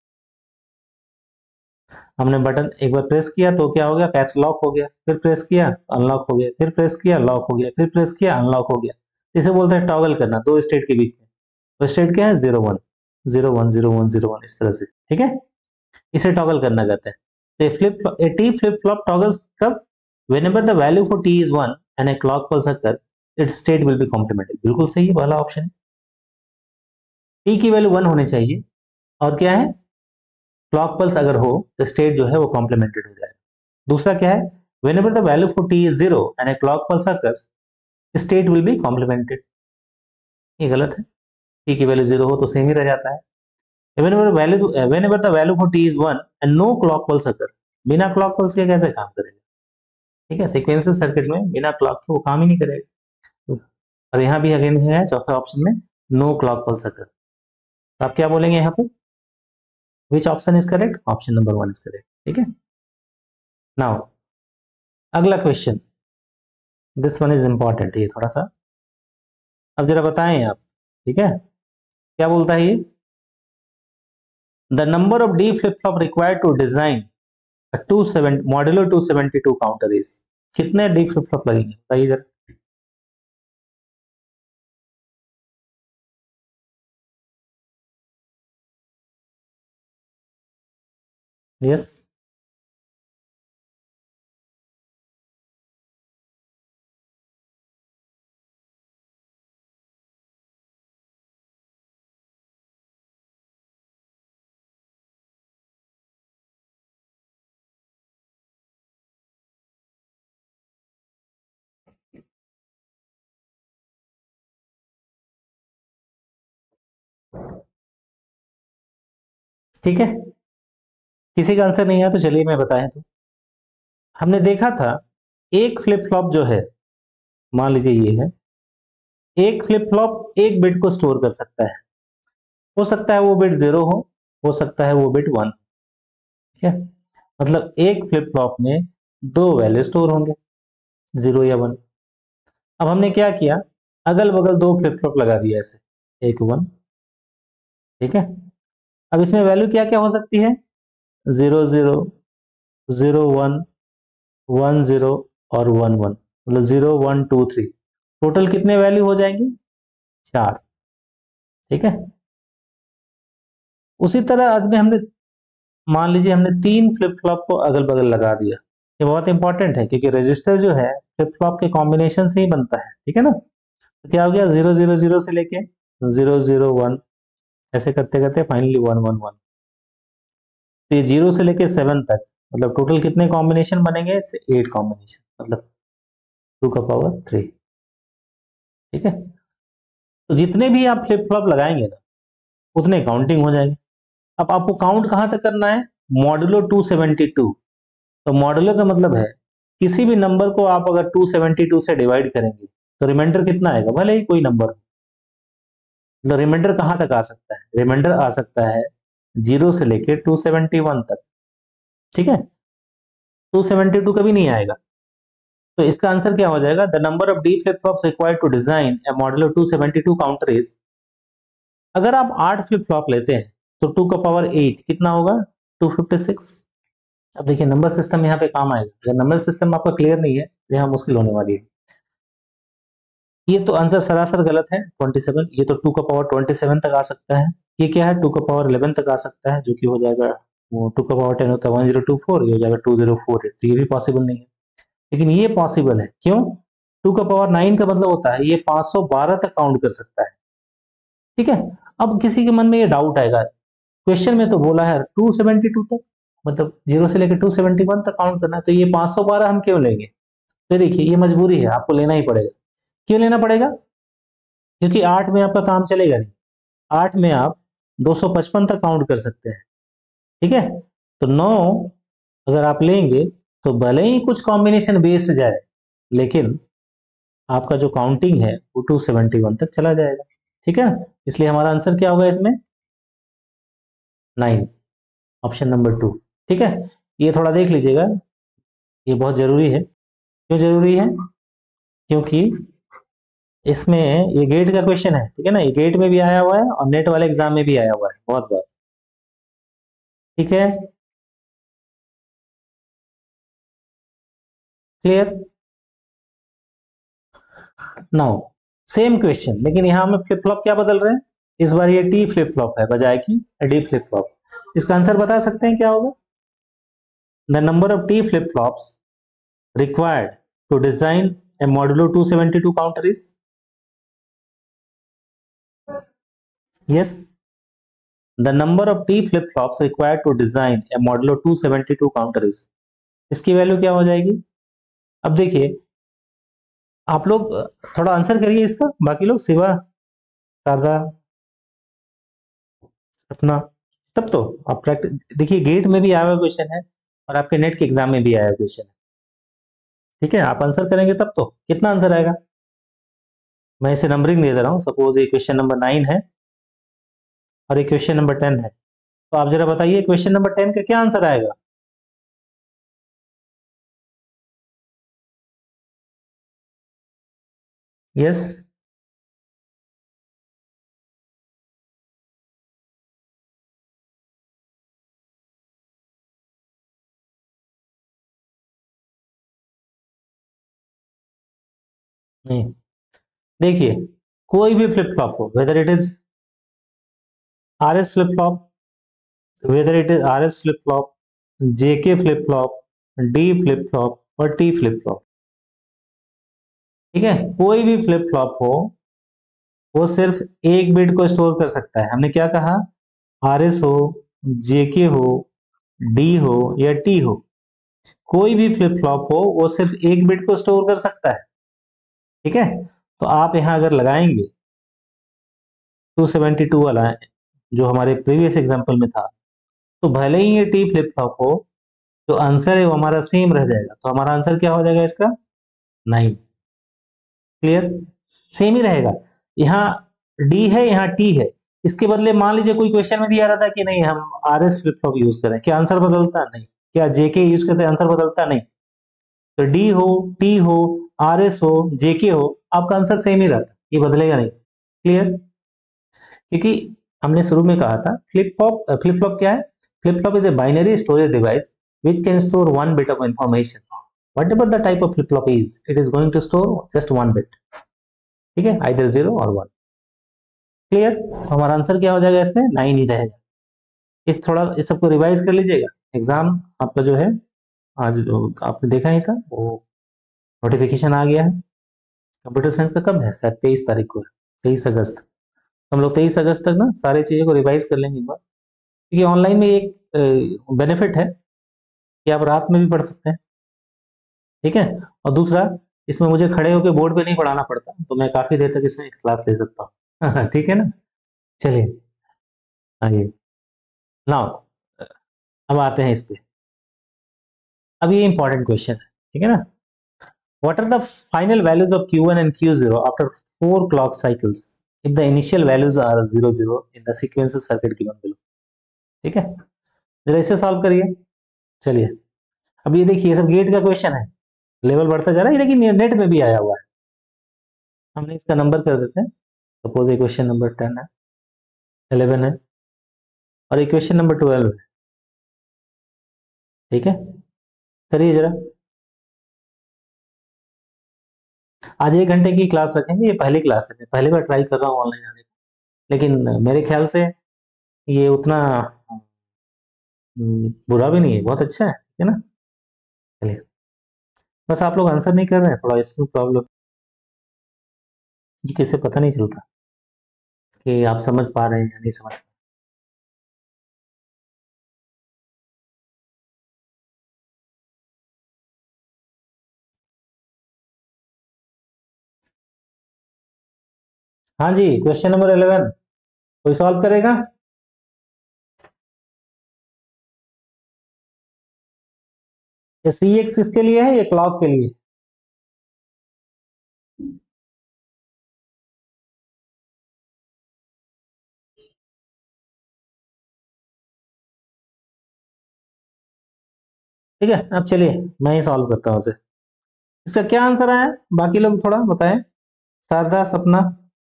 हमने बटन एक बार प्रेस किया तो क्या हो गया, कैप्स लॉक हो गया, फिर प्रेस किया अनलॉक हो गया, फिर प्रेस किया लॉक हो गया, फिर प्रेस किया अनलॉक हो गया। इसे बोलते हैं टॉगल करना दो स्टेट के बीच में। तो स्टेट क्या है, 0 1 0 1 0 1 0 1, इस तरह से। ठीक है, इसे टॉगल करना कहते हैं। तो a T flip flop toggles कब, whenever the value for t is 1 and a clock pulse occur, its state will be complemented। बिल्कुल सही है पहला ऑप्शन, t की वैल्यू 1 होनी चाहिए, और क्या है, क्लॉक पल्स अगर हो तो स्टेट जो है वो कॉम्प्लीमेंटेड हो जाएगा। दूसरा क्या है, whenever the value for t is 0 and a clock pulse occurs, state will be complemented। ये गलत है, t की वैल्यू 0 हो तो सेम ही रह जाता है। whenever the value for t is 1 and no clock pulse occur, बिना क्लॉक पल्स के कैसे काम करेगा? ठीक है, सीक्वेंशियल सर्किट में बिना क्लॉक के वो काम ही नहीं करेगा। और यहाँ भी अगेन है चौथे ऑप्शन में नो क्लॉक पल्स occur। तो आप क्या बोलेंगे यहाँ पे? Which option is correct? Option number 1 is correct. ठीक है, नाउ अगला question, this one is important, ये थोड़ा सा अब जरा बताएं आप। ठीक है, क्या बोलता है ये? The number of D flip flop required to design modulo 272 counter is, कितने डी फ्लिप फ्लॉप लगेंगे बताइए जरा। यस, ठीक है, किसी का आंसर नहीं है तो चलिए मैं बताएं। तो हमने देखा था एक फ्लिप फ्लॉप जो है, मान लीजिए ये है, एक फ्लिप फ्लॉप एक बिट को स्टोर कर सकता है। हो सकता है वो बिट 0 हो सकता है वो बिट 1। ठीक है, मतलब एक फ्लिप फ्लॉप में दो वैल्यू स्टोर होंगे, 0 या 1। अब हमने क्या किया, अगल बगल दो फ्लिप फ्लॉप लगा दिया ऐसे, एक 1। ठीक है, अब इसमें वैल्यू क्या क्या हो सकती है? 0 0 0 1 1 0 और 1 1, मतलब 0 1 2 3, टोटल कितने वैल्यू हो जाएंगे? 4। ठीक है, उसी तरह अब में हमने मान लीजिए हमने 3 फ्लिप फ्लॉप को अगल बगल लगा दिया। ये बहुत इंपॉर्टेंट है क्योंकि रजिस्टर जो है फ्लिप फ्लॉप के कॉम्बिनेशन से ही बनता है। ठीक है ना, तो क्या हो गया, 0 0 0 से लेके 0 0 1, ऐसे करते करते फाइनली 1 1 1। तो ये 0 से लेके 7 तक, मतलब टोटल कितने कॉम्बिनेशन बनेंगे? 8 कॉम्बिनेशन, मतलब 2 का पावर 3। ठीक है, तो जितने भी आप फ्लिप फ्लॉप लगाएंगे ना उतने काउंटिंग हो जाएंगे। अब आपको काउंट कहां तक करना है? मॉडुलो 272। तो मॉडुलो का मतलब है किसी भी नंबर को आप अगर 272 से डिवाइड करेंगे तो रिमाइंडर कितना आएगा, भले ही कोई नंबर। तो रिमाइंडर कहां तक आ सकता है? रिमाइंडर आ सकता है 0 से लेके 271 तक। ठीक है, 272 कभी नहीं आएगा। तो इसका आंसर क्या हो जाएगा? The number of D flip flops required to design a modulo 272 counter is, अगर आप 8 फ्लिप फ्लॉप लेते हैं तो 2 का पावर 8 कितना होगा? 256। अब देखिए नंबर सिस्टम यहाँ पे काम आएगा। अगर नंबर सिस्टम आपका क्लियर नहीं है तो यहाँ मुश्किल होने वाली है। ये तो आंसर सरासर गलत है 27। ये तो 2 का पावर 27 तक आ सकता है। ये क्या है? 2 का पावर 11 तक आ सकता है, जो कि हो जाएगा, वो 2 का पावर 10 होता है 1024, ये हो जाएगा 2048। तो ये भी पॉसिबल नहीं है, लेकिन ये पॉसिबल है। क्यों? 2 का पावर 9 का मतलब होता है ये 512 तक काउंट कर सकता है। ठीक है, अब किसी के मन में ये डाउट आएगा, क्वेश्चन में तो बोला है 272 तक, मतलब 0 से लेकर 271 तक काउंट करना है, तो ये 512 हम क्यों लेंगे? तो देखिए ये मजबूरी है, आपको लेना ही पड़ेगा। क्यों लेना पड़ेगा? क्योंकि 8 में आपका काम चलेगा नहीं। 8 में आप 255 तक काउंट कर सकते हैं। ठीक है, तो 9 अगर आप लेंगे तो भले ही कुछ कॉम्बिनेशन वेस्ट जाए, लेकिन आपका जो काउंटिंग है वो 271 तक चला जाएगा। ठीक है, इसलिए हमारा आंसर क्या होगा इसमें? 9, ऑप्शन नंबर 2। ठीक है, ये थोड़ा देख लीजिएगा, ये बहुत जरूरी है। क्यों जरूरी है? क्योंकि इसमें ये गेट का क्वेश्चन है। ठीक है ना, ये गेट में भी आया हुआ है और नेट वाले एग्जाम में भी आया हुआ है बहुत बार। ठीक है, क्लियर? नाउ सेम क्वेश्चन, लेकिन यहां में फ्लिप फ्लॉप क्या बदल रहे हैं? इस बार ये टी फ्लिप फ्लॉप है बजाय की डी फ्लिप फ्लॉप। इसका आंसर बता सकते हैं क्या होगा? The number of T flip flops required to design a modulo 272 counter is, yes, the number of T flip flops required to design a modulo 272 counter is, इसकी value क्या हो जाएगी? अब देखिए आप लोग थोड़ा आंसर करिए इसका, बाकी लोग शिवा, सादा, सपना, तब तो आप प्रैक्टिस देखिए, गेट में भी आया हुआ क्वेश्चन है और आपके नेट के एग्जाम में भी आया हुआ क्वेश्चन है। ठीक है, आप आंसर करेंगे तब तो। कितना आंसर आएगा, मैं इसे नंबरिंग दे रहा हूँ। सपोज ये क्वेश्चन नंबर 9 है और ये क्वेश्चन नंबर 10 है, तो आप जरा बताइए क्वेश्चन नंबर 10 का क्या आंसर आएगा। यस। नहीं, देखिए, कोई भी फ्लिप फ्लॉप हो, whether it is R S flip flop, whether it is RS flip flop, JK flip flop, D flip flop और T flip flop, ठीक है, कोई भी फ्लिप फ्लॉप हो वो सिर्फ एक बिट को स्टोर कर सकता है। हमने क्या कहा, RS हो, JK हो, D हो या T हो, कोई भी फ्लिप फ्लॉप हो वो सिर्फ एक बिट को स्टोर कर सकता है। ठीक है, तो आप यहां अगर लगाएंगे 272 वाला है जो हमारे प्रीवियस एग्जांपल में था, तो भले ही ये टी फ्लिप फ्लॉप हो, जो आंसर है वो हमारा सेम रह जाएगा। तो हमारा आंसर क्या हो जाएगा इसका, 9। क्लियर, सेम ही रहेगा। यहाँ डी है, यहाँ टी है, इसके बदले मान लीजिए कोई क्वेश्चन में दिया रहता है कि नहीं हम R S flip flop use करें, क्या आंसर बदलता? नहीं। क्या जेके यूज करते आंसर बदलता? नहीं। तो डी हो, टी हो, आर एस हो, जेके हो, आपका आंसर सेम ही रहता, ये बदलेगा नहीं। क्लियर, क्योंकि हमने शुरू में कहा था फ्लिप फ्लॉप क्या है, flip flop is a binary storage device which can store one bit of information. Whatever the type of flip flop is, it is going to store just one bit. ठीक है, either 0 और 1। Clear, तो हमारा answer क्या हो जाएगा इसमें, 9 ही रहेगा। इस थोड़ा इस सबको रिवाइज कर लीजिएगा। एग्जाम आपका जो है आज आपने देखा ही था, वो नोटिफिकेशन आ गया है। कंप्यूटर साइंस का कब है, शायद 23 तारीख को है, 23 अगस्त। हम लोग 23 अगस्त तक ना सारी चीज़ों को रिवाइज कर लेंगे एक बार, क्योंकि ऑनलाइन में एक बेनिफिट है कि आप रात में भी पढ़ सकते हैं। ठीक है, और दूसरा, इसमें मुझे खड़े होकर बोर्ड पे नहीं पढ़ाना पड़ता, तो मैं काफी देर तक इसमें क्लास ले सकता हूँ। ठीक है ना, चलिए आइए नाउ, अब आते हैं इस पे। अब ये इंपॉर्टेंट क्वेश्चन है, ठीक है ना। What are the final values of Q1 and Q0 after 4 clock cycles if the initial values are 0 0 in the sequential circuit given below. ठीक है, जरा इसे सॉल्व करिए। चलिए, अब ये देखिए, ये सब गेट का क्वेश्चन है, लेवल बढ़ता जा रहा है, लेकिन नेट में भी आया हुआ है। हमने इसका नंबर कर देते हैं। सपोज ये क्वेश्चन नंबर 10 है, 11 है और इक्वेशन नंबर 12 है। ठीक है, करिए जरा। आज 1 घंटे की क्लास रखेंगे, ये पहली क्लास है, मैं पहली बार ट्राई कर रहा हूँ ऑनलाइन आने का, लेकिन मेरे ख्याल से ये उतना बुरा भी नहीं है, बहुत अच्छा है ना। चलिए, बस आप लोग आंसर नहीं कर रहे हैं, थोड़ा इसमें प्रॉब्लम, ये किसे पता नहीं चलता कि आप समझ पा रहे हैं या नहीं समझ। हाँ जी, क्वेश्चन नंबर 11 कोई सॉल्व करेगा? ये सी एक्स किसके लिए है, ये क्लॉक के लिए। ठीक है, अब चलिए मैं ही सॉल्व करता हूँ उसे। इसका क्या आंसर आया, बाकी लोग थोड़ा बताएं। शारदा, सपना,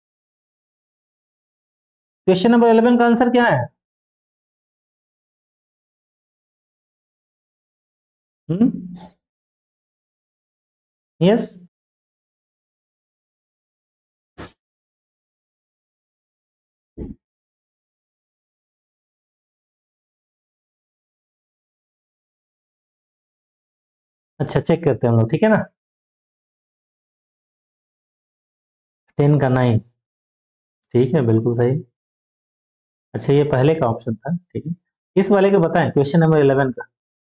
क्वेश्चन नंबर 11 का आंसर क्या है? हम्म, यस। अच्छा, चेक करते हैं हम लोग, ठीक है ना। 10 का 9, ठीक है, बिल्कुल सही। अच्छा, ये पहले का ऑप्शन था, ठीक है। इस वाले का बताएं, क्वेश्चन नंबर 11 का।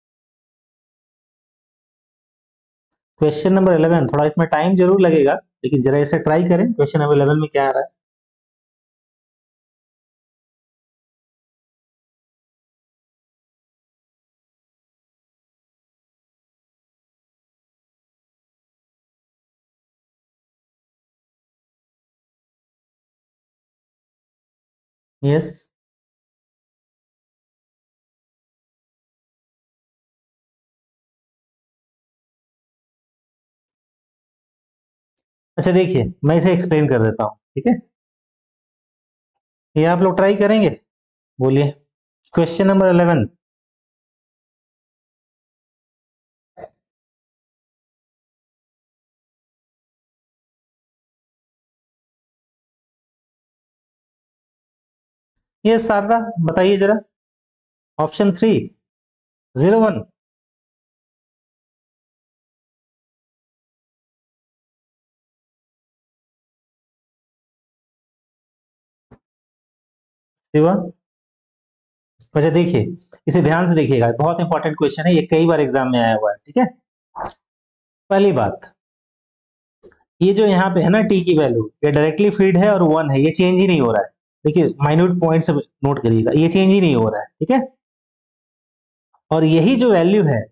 क्वेश्चन नंबर 11 थोड़ा इसमें टाइम जरूर लगेगा, लेकिन जरा इसे ट्राई करें, क्वेश्चन नंबर 11 में क्या आ रहा है। यस। अच्छा देखिए, मैं इसे एक्सप्लेन कर देता हूँ, ठीक है। ये आप लोग ट्राई करेंगे, बोलिए। Question number 11। ये शारदा, बताइए जरा। ऑप्शन 3, 01। शिवा। अच्छा देखिए, इसे ध्यान से देखिएगा, बहुत इंपॉर्टेंट क्वेश्चन है, ये कई बार एग्जाम में आया हुआ है, ठीक है। पहली बात, ये जो यहाँ पे है ना टी की वैल्यू, ये डायरेक्टली फीड है और 1 है, ये चेंज ही नहीं हो रहा है। देखिए माइन्यूट पॉइंट से नोट करिएगा, ये चेंज ही नहीं हो रहा है, ठीक है। और यही जो वैल्यू है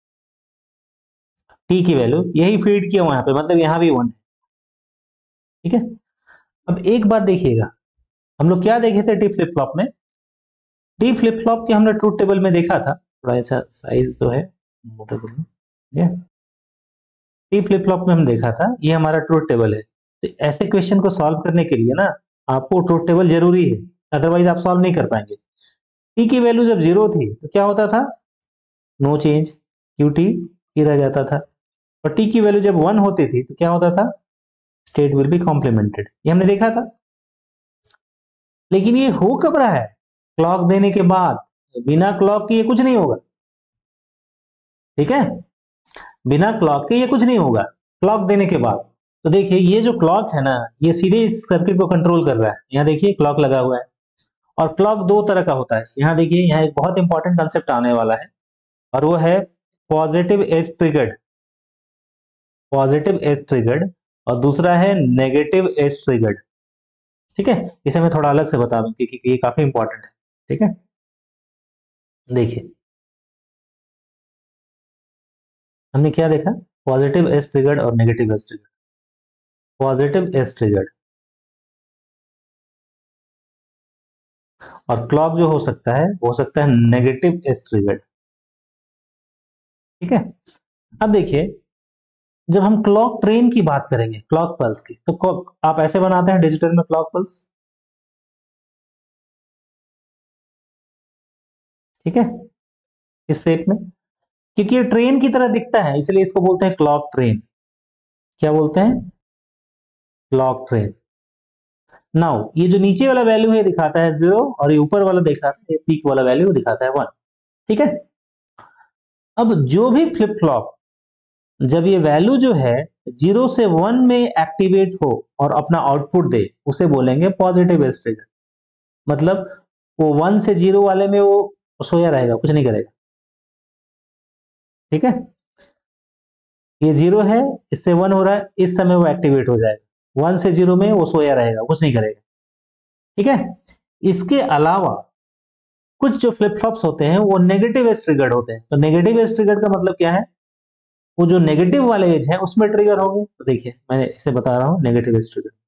टी की वैल्यू, यही फीड किया वहां पे, मतलब यहाँ भी 1 है, ठीक है। अब एक बात देखिएगा, हम लोग क्या देखे थे टी फ्लिप फ्लॉप में। टी फ्लिप फ्लॉप के हमने ट्रूथ टेबल में देखा था, थोड़ा सा साइज जो है मोटा कर लूं, ठीक है। टी फ्लिप फ्लॉप में हम देखा था, ये हमारा ट्रूथ टेबल है। तो ऐसे क्वेश्चन को सॉल्व करने के लिए ना आपको ट्रूथ टेबल जरूरी है, अदरवाइज आप सॉल्व नहीं कर पाएंगे। टी की वैल्यू जब 0 थी तो क्या होता था, नो चेंज, क्यू टी ही रह जाता था। और टी की वैल्यू जब 1 होती थी तो क्या होता था, स्टेट विल बी कॉम्प्लीमेंटेड, ये हमने देखा था। लेकिन ये हो कब रहा है, क्लॉक देने के बाद। बिना क्लॉक के ये कुछ नहीं होगा, ठीक है। बिना क्लॉक के ये कुछ नहीं होगा, क्लॉक देने के बाद। तो देखिए ये जो क्लॉक है ना, ये सीधे इस सर्किट को कंट्रोल कर रहा है। यहाँ देखिए क्लॉक लगा हुआ है, और क्लॉक दो तरह का होता है। यहाँ देखिए, यहाँ एक बहुत इंपॉर्टेंट कंसेप्ट आने वाला है, और वो है positive edge triggered. Positive edge triggered, और दूसरा है नेगेटिव एज ट्रिगर्ड, ठीक है। इसे मैं थोड़ा अलग से बता दूं क्योंकि ये काफी इंपॉर्टेंट है, ठीक है। देखिए हमने क्या देखा, पॉजिटिव एज ट्रिगर्ड और negative edge triggered. Positive edge triggered, और क्लॉक जो हो सकता है वो हो सकता है नेगेटिव एज ट्रिगर्ड, ठीक है। अब देखिए, जब हम क्लॉक ट्रेन की बात करेंगे, क्लॉक पल्स की, तो आप ऐसे बनाते हैं डिजिटल में क्लॉक पल्स, ठीक है, इस शेप में। क्योंकि ये ट्रेन की तरह दिखता है, इसलिए इसको बोलते हैं क्लॉक ट्रेन। क्या बोलते हैं, क्लॉक ट्रेन। नाउ ये जो नीचे वाला वैल्यू है दिखाता है 0, और ये ऊपर वाला दिखाता है, पीक वाला वैल्यू दिखाता है 1, ठीक है। अब जो भी फ्लिप फ्लॉप, जब ये वैल्यू जो है 0 से 1 में एक्टिवेट हो और अपना आउटपुट दे, उसे बोलेंगे पॉजिटिव एज ट्रिगर। मतलब वो 1 से 0 वाले में वो सोया रहेगा, कुछ नहीं करेगा, ठीक है। ये 0 है, इससे 1 हो रहा है, इस समय वो एक्टिवेट हो जाएगा। 1 से 0 में वो सोया रहेगा, कुछ नहीं करेगा, ठीक है। इसके अलावा कुछ जो फ्लिप फ्लॉप्स होते हैं वो नेगेटिव एज ट्रिगर्ड होते हैं। तो नेगेटिव एज ट्रिगर्ड का मतलब क्या है, वो जो नेगेटिव वाले एज है उसमें ट्रिगर होंगे। तो देखिए मैंने इसे बता रहा हूं, नेगेटिव एज ट्रिगर,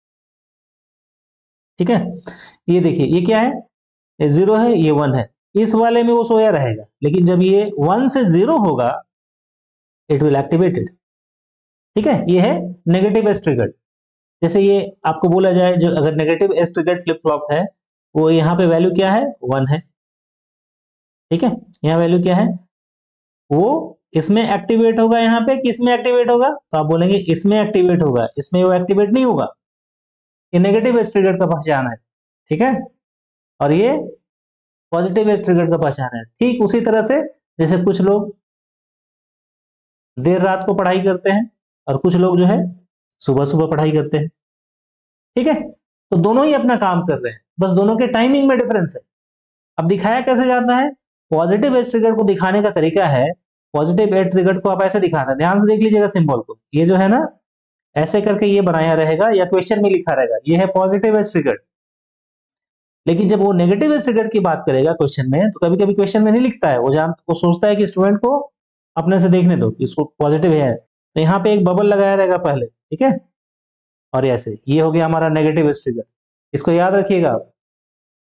ठीक है। ये देखिए ये क्या है, ये 0 है, ये 1 है, इस वाले में वो सोया रहेगा, लेकिन जब ये 1 से 0 होगा इट विल एक्टिवेटेड, ठीक है। ये है नेगेटिव एज ट्रिगर्ड। जैसे ये आपको बोला जाए, जो अगर negative edge triggered flip flop है, वो यहाँ पे वैल्यू क्या है, 1 है, ठीक है। यहाँ वैल्यू क्या है, वो इसमें एक्टिवेट होगा, यहाँ पे किसमें एक्टिवेट होगा, तो आप बोलेंगे इसमें एक्टिवेट होगा, इसमें वो एक्टिवेट नहीं होगा। ये नेगेटिव एज ट्रिगर का पहचान है, ठीक है। और ये पॉजिटिव एज ट्रिगर का पहचान है। ठीक उसी तरह से जैसे कुछ लोग देर रात को पढ़ाई करते हैं, और कुछ लोग जो है सुबह सुबह पढ़ाई करते हैं, ठीक है। तो दोनों ही अपना काम कर रहे हैं, बस दोनों के टाइमिंग में डिफरेंस है। अब दिखाया कैसे जाता है, पॉजिटिव एज ट्रिगर को दिखाने का तरीका है, पॉजिटिव एज ट्रिगर को आप ऐसे दिखाना है, ध्यान से देख लीजिएगा सिंबल को, ये जो है ना ऐसे करके ये बनाया रहेगा, या क्वेश्चन में लिखा रहेगा, ये है पॉजिटिव एज ट्रिगर। लेकिन जब वो नेगेटिव एज ट्रिगर की बात करेगा क्वेश्चन में, तो कभी कभी क्वेश्चन में नहीं लिखता है, वो सोचता है कि स्टूडेंट को अपने से देखने दो कि इसको पॉजिटिव है, तो यहाँ पे एक बबल लगाया रहेगा पहले, ठीक है। और ऐसे ये हो गया हमारा नेगेटिव एज ट्रिगर, इसको याद रखिएगा आप।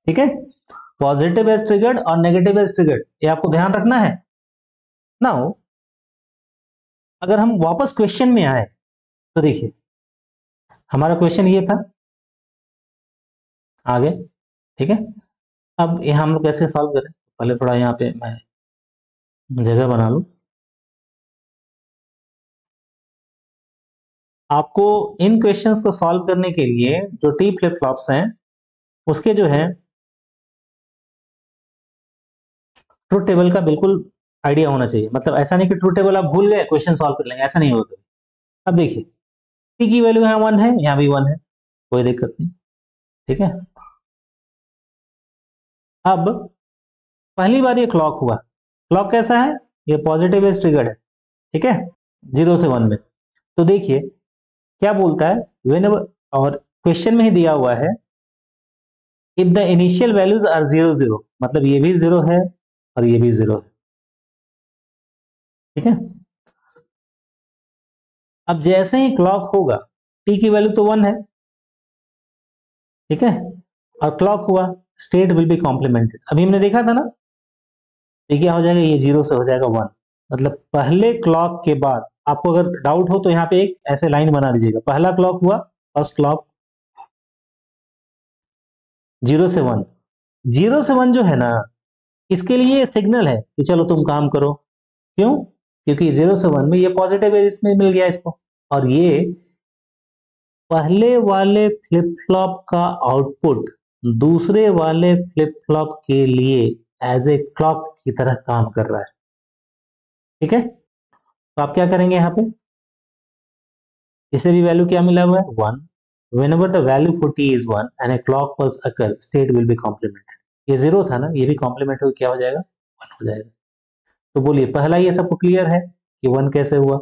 ठीक है, पॉजिटिव एज ट्रिगर्ड और नेगेटिव एज ट्रिगर्ड, ये आपको ध्यान रखना है। नाउ अगर हम वापस क्वेश्चन में आए तो देखिए हमारा क्वेश्चन ये था आगे, ठीक है। अब ये हम लोग कैसे सॉल्व करें, पहले थोड़ा यहाँ पे मैं जगह बना लूं। आपको इन क्वेश्चंस को सॉल्व करने के लिए जो टी फ्लिप फ्लॉप्स हैं उसके जो है ट्रूथ टेबल का बिल्कुल आइडिया होना चाहिए। मतलब ऐसा नहीं कि ट्रूथ टेबल आप भूल गए क्वेश्चन सॉल्व कर लेंगे, ऐसा नहीं होगा। अब देखिए टी की वैल्यू यहाँ 1 है, यहाँ भी 1 है, कोई दिक्कत नहीं, ठीक है। अब पहली बार ये क्लॉक हुआ, क्लॉक कैसा है, ये पॉजिटिव एज ट्रिगर्ड है, ठीक है, 0 से 1 में। तो देखिए क्या बोलता है, वेन और क्वेश्चन में ही दिया हुआ है if the initial values are 0 0, मतलब ये भी 0 है और ये भी 0 है, ठीक है। अब जैसे ही क्लॉक होगा टी की वैल्यू तो 1 है, ठीक है, और क्लॉक हुआ स्टेट विल बी कॉम्प्लीमेंटेड। अभी हमने देखा था ना, ये क्या हो जाएगा, ये 0 से हो जाएगा 1। मतलब पहले क्लॉक के बाद आपको अगर डाउट हो तो यहाँ पे एक ऐसे लाइन बना दीजिएगा, पहला क्लॉक हुआ, फर्स्ट क्लॉक 0 से 1, 0 से 1 जो है ना, इसके लिए सिग्नल है कि चलो तुम काम करो। क्यों, क्योंकि 0 से 1 में ये पॉजिटिव है, इसमें मिल गया इसको, और ये पहले वाले फ्लिप फ्लॉप का आउटपुट दूसरे वाले फ्लिप फ्लॉप के लिए एज ए क्लॉक की तरह काम कर रहा है, ठीक है। तो आप क्या करेंगे यहाँ पे, इसे भी वैल्यू क्या मिला हुआ है, 1। whenever the value for t is 1 and a clock pulse occur, state will be complemented। ये 0 था ना, ये भी कॉम्प्लीमेंट हो क्या हो जाएगा, 1 हो जाएगा। तो बोलिए पहला ये सबको क्लियर है कि 1 कैसे हुआ।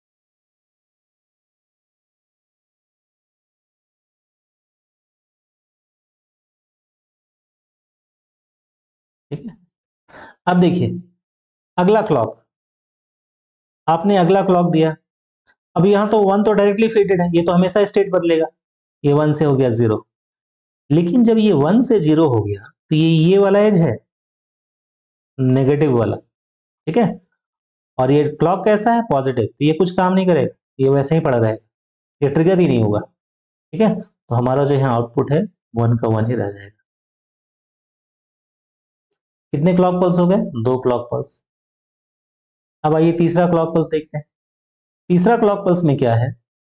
ठीक है, अब देखिए अगला क्लॉक, आपने अगला क्लॉक दिया, अब यहाँ तो 1 तो डायरेक्टली फीडेड है, ये तो हमेशा स्टेट बदलेगा, ये 1 से हो गया 0। लेकिन जब ये 1 से 0 हो गया तो ये वाला एज है नेगेटिव वाला, ठीक है, और ये क्लॉक कैसा है, पॉजिटिव, तो ये कुछ काम नहीं करेगा, ये वैसे ही पड़ा रहेगा, ये ट्रिगर ही नहीं होगा, ठीक है। तो हमारा जो यहाँ आउटपुट है 1 का 1 ही रह जाएगा। कितने क्लॉक पल्स हो गए, 2 क्लॉक पल्स। अब आइए तीसरा क्लॉक पल्स देखते हैं। तीसरा क्लॉक पल्स में क्या है,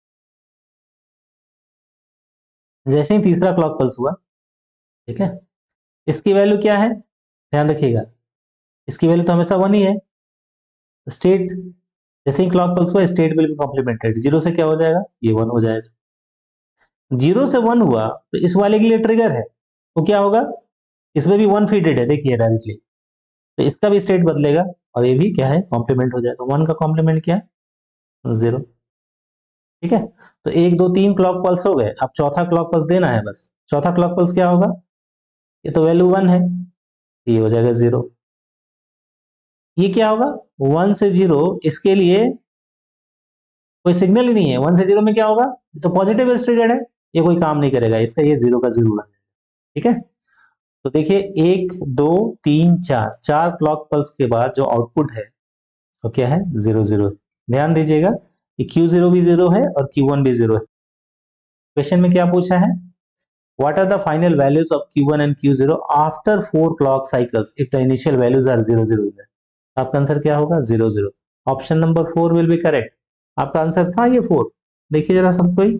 जैसे ही तीसरा क्लॉक पल्स हुआ, ठीक है, इसकी वैल्यू क्या है, ध्यान रखिएगा, इसकी वैल्यू तो हमेशा 1 ही है। स्टेट जैसे ही क्लॉक पल्स हुआ स्टेट विल बी कॉम्प्लीमेंटेड, 0 से क्या हो जाएगा, ये 1 हो जाएगा। 0 से 1 हुआ तो इस वाले के लिए ट्रिगर है, तो क्या होगा, इसमें भी 1 फीडेड है, देखिए डायरेक्टली, तो इसका भी स्टेट बदलेगा और ये भी क्या है, कॉम्प्लीमेंट हो जाएगा। 1 का कॉम्प्लीमेंट क्या है, 0, ठीक है। तो 1 2 3 क्लॉक पल्स हो गए, अब चौथा क्लॉक पल्स देना है बस। चौथा क्लॉक पल्स क्या होगा, ये तो वैल्यू 1 है, ये हो जाएगा 0। ये क्या होगा, 1 से 0, इसके लिए कोई सिग्नल ही नहीं है, 1 से 0 में क्या होगा, ये तो पॉजिटिव ट्रिगर्ड है, ये कोई काम नहीं करेगा, इसका ये 0 का 0 है, ठीक है। तो देखिए 1 2 3 4, 4 क्लॉक पल्स के बाद जो आउटपुट है वो क्या है, 0 0। ध्यान दीजिएगा कि Q0 भी 0 है और Q1 भी 0 है। क्वेश्चन में क्या पूछा है, what are the final values of Q1 and Q0 after 4 clock cycles if the initial values are 0 0 0। आपका आंसर क्या होगा, 0 0। Option number 4 will be correct. आपका आंसर था ये 4। देखिए जरा सब कोई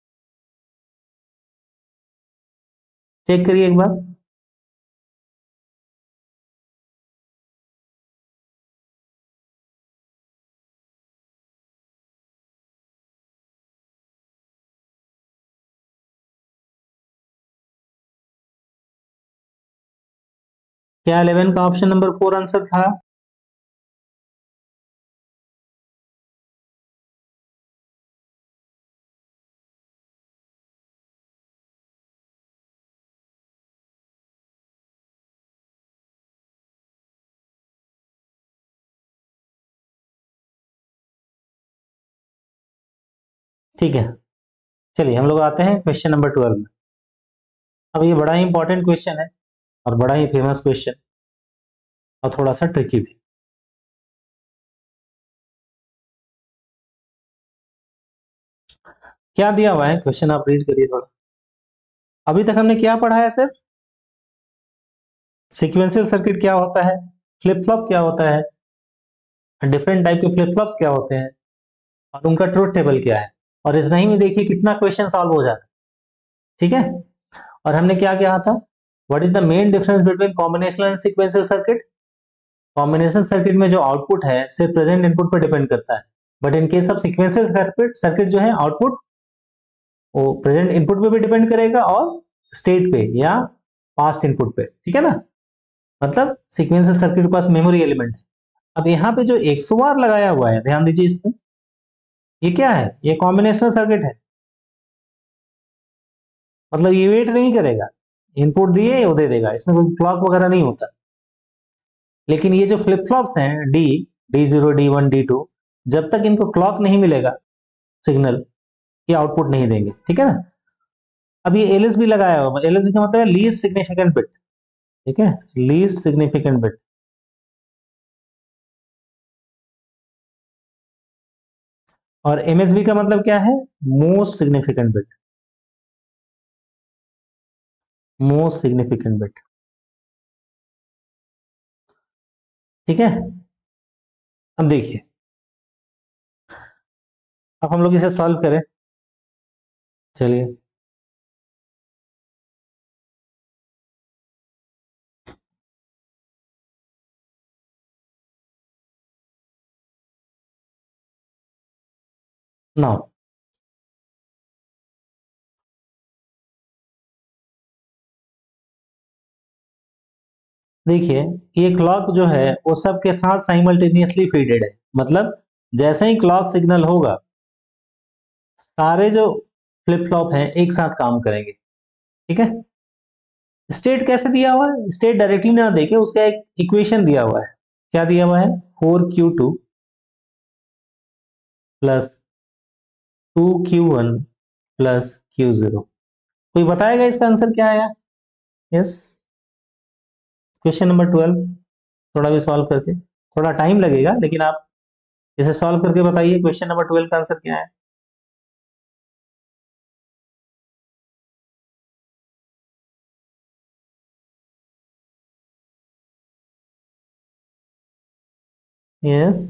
चेक करिए एक बार। क्या 11 का ऑप्शन नंबर 4 आंसर था, ठीक है। चलिए हम लोग आते हैं क्वेश्चन नंबर 12 में। अब ये बड़ा ही इंपॉर्टेंट क्वेश्चन है, और बड़ा ही फेमस क्वेश्चन और थोड़ा सा ट्रिकी भी। क्या दिया हुआ है क्वेश्चन, आप रीड करिए थोड़ा। अभी तक हमने क्या पढ़ा है सर? सीक्वेंशियल सर्किट क्या होता है, फ्लिप फ्लॉप क्या होता है, डिफरेंट टाइप के फ्लिप फ्लॉप्स क्या होते हैं, और उनका ट्रुथ टेबल क्या है। और इतना ही में देखिए कितना क्वेश्चन सॉल्व हो जाता है। ठीक है। और हमने क्या कहा था, what is the main difference between combinational and sequential circuit. Combination circuit में जो आउटपुट है सिर्फ प्रेजेंट इनपुट पर डिपेंड करता है, but in case of sequential circuit circuit जो है आउटपुट वो प्रेजेंट इनपुट पे भी डिपेंड करेगा और स्टेट पे या पास्ट इनपुट पे। ठीक है ना, मतलब सीक्वेंशियल सर्किट के पास मेमोरी एलिमेंट है। अब यहाँ पे जो XOR लगाया हुआ है, ध्यान दीजिए इसमें, ये क्या है, ये कॉम्बिनेशनल सर्किट है। मतलब ये वेट नहीं करेगा, इनपुट दिए वो दे देगा, इसमें कोई क्लॉक वगैरह नहीं होता। लेकिन ये जो फ्लिप फ्लॉप्स हैं D0 D1 D2, जब तक इनको क्लॉक नहीं मिलेगा सिग्नल, ये आउटपुट नहीं देंगे। ठीक है ना। अब ये LSB लगाया हुआ, LSB का मतलब है लीस्ट सिग्निफिकेंट बिट। ठीक है, लीस्ट सिग्निफिकेंट बिट। और MSB का मतलब क्या है, most significant bit, most significant bit. ठीक है। अब देखिए, अब हम लोग इसे सॉल्व करें। चलिए, नाउ देखिए, ये क्लॉक जो है वो सबके साथ साइमल्टेनियसली फीडेड है। मतलब जैसे ही क्लॉक सिग्नल होगा, सारे जो फ्लिप फ्लॉप हैं एक साथ काम करेंगे। ठीक है। स्टेट कैसे दिया हुआ है, स्टेट डायरेक्टली ना देके उसका एक इक्वेशन दिया हुआ है। क्या दिया हुआ है, 4Q2 plus 2Q1 plus Q0। कोई बताएगा इसका आंसर क्या आया? Yes, question number 12। थोड़ा भी सॉल्व करके, थोड़ा टाइम लगेगा, लेकिन आप इसे सॉल्व करके बताइए क्वेश्चन नंबर 12 का आंसर क्या है। यस,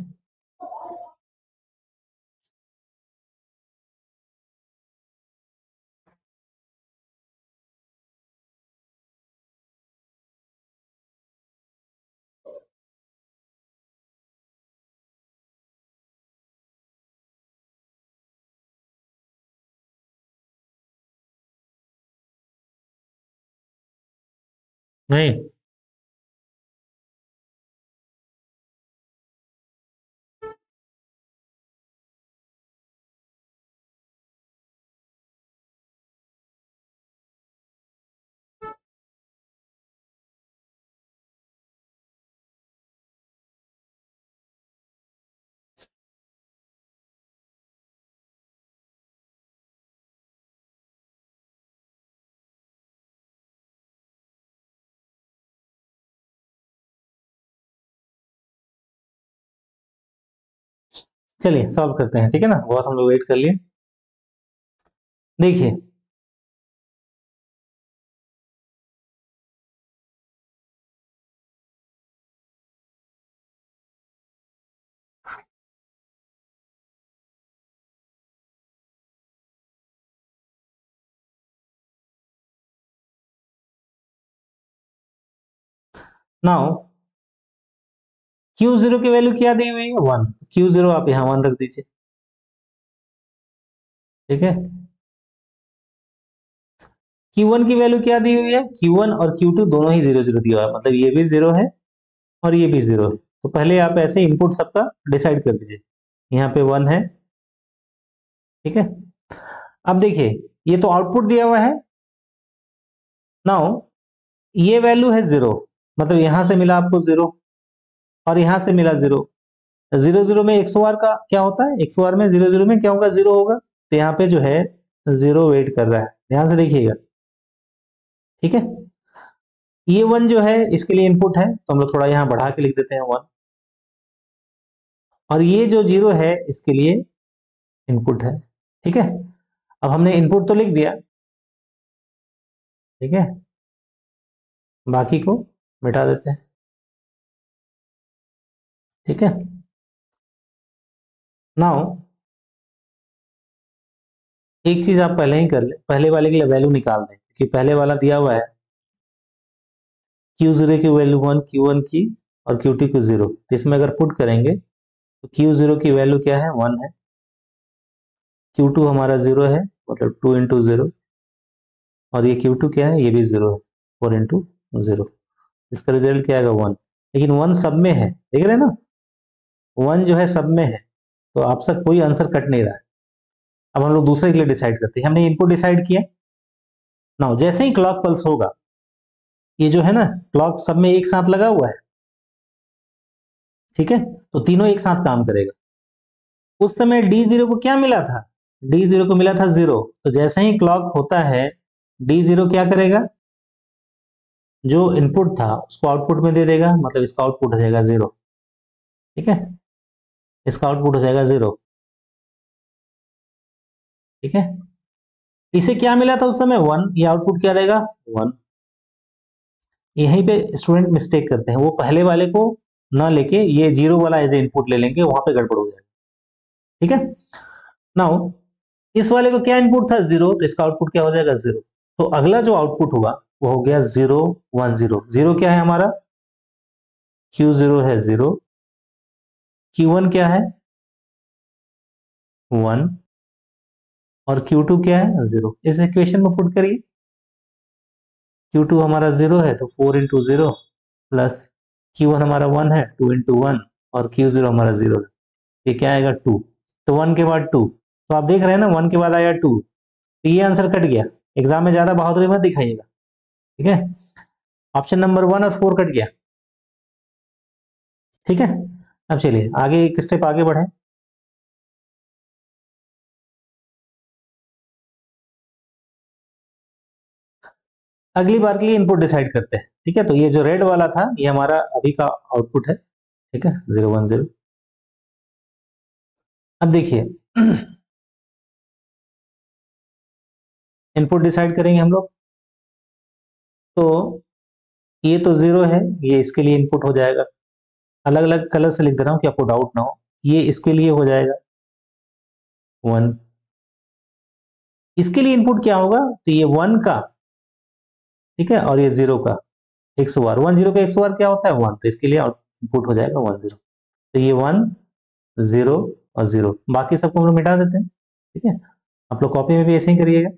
नहीं, चलिए सॉल्व करते हैं। ठीक है ना, बहुत हम लोग वेट कर लिए। देखिए, नाउ Q0 की वैल्यू क्या दी हुई है, 1। Q0 आप यहाँ 1 रख दीजिए। ठीक है। Q1 की वैल्यू क्या दी हुई है, Q1 और Q2 दोनों ही 0 0 दिया हुआ है, मतलब ये भी 0 है और ये भी 0 है। तो पहले आप ऐसे इनपुट सबका डिसाइड कर दीजिए। यहाँ पे 1 है। ठीक है। अब देखिए, ये तो आउटपुट दिया हुआ है। नाउ ये वैल्यू है 0, मतलब यहां से मिला आपको 0 और यहां से मिला 0। 0 0 में XOR का क्या होता है, XOR में 0 0 में क्या होगा, 0 होगा। तो यहाँ पे जो है 0 वेट कर रहा है, ध्यान से देखिएगा। ठीक है। ये 1 जो है इसके लिए इनपुट है, तो हम लोग थोड़ा यहाँ बढ़ा के लिख देते हैं 1, और ये जो 0 है इसके लिए इनपुट है। ठीक है, अब हमने इनपुट तो लिख दिया, ठीक है, बाकी को मिटा देते हैं। ठीक है, नाउ एक चीज आप पहले ही कर ले, पहले वाले के लिए वैल्यू निकाल दें, क्योंकि पहले वाला दिया हुआ है Q0 की वैल्यू 1, Q1 की और Q2 की 0, तो इसमें अगर पुट करेंगे तो Q0 की वैल्यू क्या है, 1 है, Q2 हमारा 0 है, मतलब 2 इंटू 0, और ये Q2 क्या है, ये भी 0 है, 4 इंटू 0, इसका रिजल्ट क्या आएगा, 1। लेकिन 1 सब में है, देख रहे हैं ना, 1 जो है सब में है, तो आपसे कोई आंसर कट नहीं रहा है। अब हम लोग दूसरे के लिए डिसाइड करते हैं, हमने इनपुट डिसाइड किया ना, जैसे ही क्लॉक पल्स होगा, ये जो है ना क्लॉक सब में एक साथ लगा हुआ है, ठीक है, तो तीनों एक साथ काम करेगा। उस समय D0 को क्या मिला था, D0 को मिला था 0, तो जैसे ही क्लॉक होता है D0 क्या करेगा, जो इनपुट था उसको आउटपुट में दे देगा, मतलब इसका आउटपुट हो जाएगा 0। ठीक है, इसका आउटपुट हो जाएगा 0। ठीक है, इसे क्या मिला था उस समय, 1, ये आउटपुट क्या देगा, 1। यहीं पे स्टूडेंट मिस्टेक करते हैं, वो पहले वाले को ना लेके ये 0 वाला एज ए इनपुट ले लेंगे, वहां पे गड़बड़ हो जाएगा। ठीक है, नाउ इस वाले को क्या इनपुट था, 0, तो इसका आउटपुट क्या हो जाएगा, 0। तो अगला जो आउटपुट होगा वो हो गया 0 1 0। 0 क्या है हमारा, Q0 है 0, Q1 क्या है 1, और Q2 क्या है 0। इस इक्वेशन में पुट करिए, Q2 हमारा 0 है तो 4 इंटू 0 प्लस Q1 हमारा 1 है, 2 इंटू 1, और Q0 हमारा 0 है, ये क्या आएगा 2। तो 1 के बाद 2, तो आप देख रहे हैं ना 1 के बाद आया 2, तो ये आंसर कट गया। एग्जाम में ज्यादा बहादुरी मत दिखाइएगा, ठीक है, ऑप्शन नंबर 1 और 4 कट गया। ठीक है, अब चलिए आगे एक स्टेप आगे बढ़े। अगली बार के लिए इनपुट डिसाइड करते हैं। ठीक है, तो ये जो रेड वाला था ये हमारा अभी का आउटपुट है, ठीक है, 0 1 0। अब देखिए इनपुट डिसाइड करेंगे हम लोग, तो ये तो 0 है, ये इसके लिए इनपुट हो जाएगा, अलग अलग कलर से लिख दे रहा हूं कि आपको डाउट ना हो, ये इसके लिए हो जाएगा 1, इसके लिए इनपुट क्या होगा, तो ये 1 का, ठीक है, और ये 0 का XOR, 1 0 का XOR क्या होता है 1, तो इसके लिए इनपुट हो जाएगा 1 0। तो ये 1 0 और 0, बाकी सबको हम लोग मिटा देते हैं। ठीक है, आप लोग कॉपी में भी ऐसे ही करिएगा।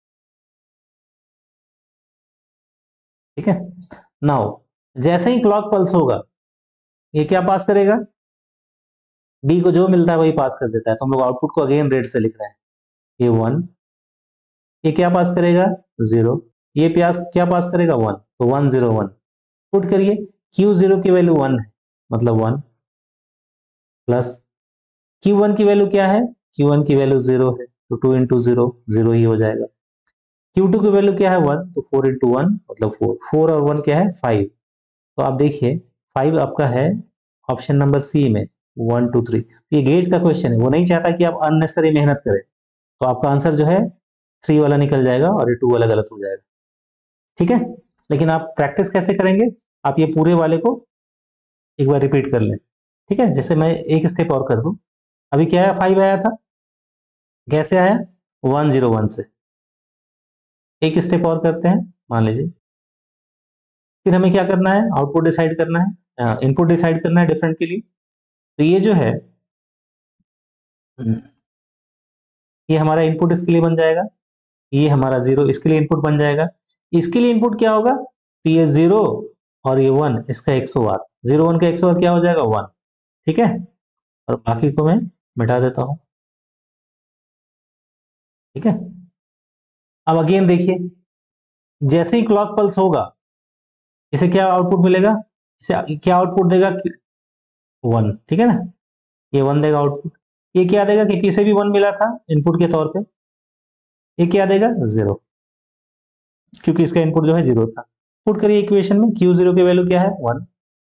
ठीक है, नाउ जैसे ही क्लॉक पल्स होगा ये क्या पास करेगा, डी को जो मिलता है वही पास कर देता है, तो हम लोग आउटपुट को अगेन रेड से लिख रहे हैं, ये 1, ये क्या पास करेगा 0, ये प्यास क्या पास करेगा 1, तो 1 0 1 पुट करिए, Q0 की वैल्यू 1 है, मतलब 1, प्लस Q1 की वैल्यू क्या है, Q1 की वैल्यू 0 है, तो 2 इंटू 0 0 ही हो जाएगा। Q2 की वैल्यू क्या है 1, तो 4 इंटू 1 मतलब 4, 4 और 1 क्या है 5, तो आप देखिए 5 आपका है ऑप्शन नंबर सी में, 1 2 3। ये गेट का क्वेश्चन है, वो नहीं चाहता कि आप अननेसेसरी मेहनत करें, तो आपका आंसर जो है 3 वाला निकल जाएगा और ये 2 वाला गलत हो जाएगा। ठीक है, लेकिन आप प्रैक्टिस कैसे करेंगे, आप ये पूरे वाले को एक बार रिपीट कर लें। ठीक है, जैसे मैं एक स्टेप और कर दूं, अभी क्या है 5 आया था, कैसे आया 1 0 1 से, एक स्टेप और करते हैं, मान लीजिए, फिर हमें क्या करना है, आउटपुट डिसाइड करना है, इनपुट डिसाइड करना है डिफरेंट के लिए। तो ये जो है ये हमारा इनपुट इसके लिए बन जाएगा, ये हमारा 0 इसके लिए इनपुट बन जाएगा, इसके लिए इनपुट क्या होगा, तो ये 0 और ये 1 इसका XOR, 0 1 का XOR क्या हो जाएगा 1। ठीक है, और बाकी को मैं मिटा देता हूं। ठीक है, अब अगेन देखिए, जैसे ही क्लॉक पल्स होगा इसे क्या आउटपुट मिलेगा, इसे क्या आउटपुट देगा 1, ठीक है ना, ये 1 देगा आउटपुट, ये क्या देगा, क्योंकि इसे भी 1 मिला था इनपुट के तौर पे, ये क्या देगा 0, क्योंकि इसका इनपुट जो है 0 था। पुट करिए इक्वेशन में, Q0 की वैल्यू क्या है 1,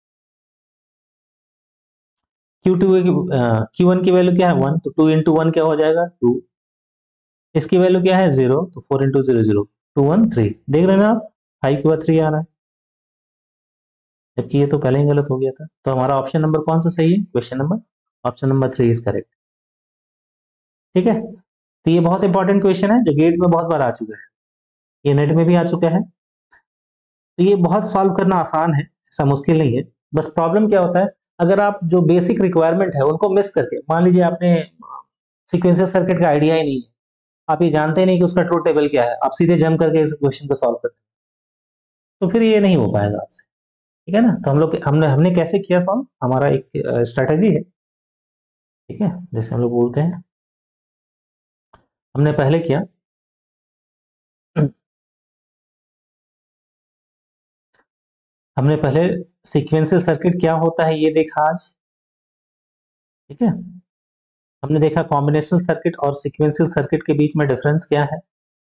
Q1 की वैल्यू क्या है 1, तो 2 इंटू 1 क्या हो जाएगा 2, इसकी वैल्यू क्या है 0, तो 4 इंटू 0 0, 2 1 3, देख रहे हैं ना आप 5 के बाद 3 आ रहा है, जबकि ये तो पहले ही गलत हो गया था। तो हमारा ऑप्शन नंबर कौन सा सही है, question number option number 3 is correct. ठीक है, तो ये बहुत इंपॉर्टेंट क्वेश्चन है जो गेट में बहुत बार आ चुका है, ये नेट में भी आ चुका है, तो ये बहुत सॉल्व करना आसान है, ऐसा मुश्किल नहीं है। बस प्रॉब्लम क्या होता है, अगर आप जो बेसिक रिक्वायरमेंट है उनको मिस करके, मान लीजिए आपने सीक्वेंशियल सर्किट का आइडिया ही नहीं है, आप ये जानते ही नहीं कि उसका ट्रूथ टेबल क्या है, आप सीधे जंप करके इस क्वेश्चन को सॉल्व करते हैं, तो फिर ये नहीं हो पाएगा आपसे। ठीक है ना, तो हम लोग हमने हमने कैसे किया सॉल्व, हमारा एक स्ट्रेटेजी है। ठीक है, जैसे हम लोग बोलते हैं, हमने पहले किया हमने पहले सीक्वेंशियल सर्किट क्या होता है ये देखा आज। ठीक है, हमने देखा कॉम्बिनेशन सर्किट और सीक्वेंशियल सर्किट के बीच में डिफरेंस क्या है,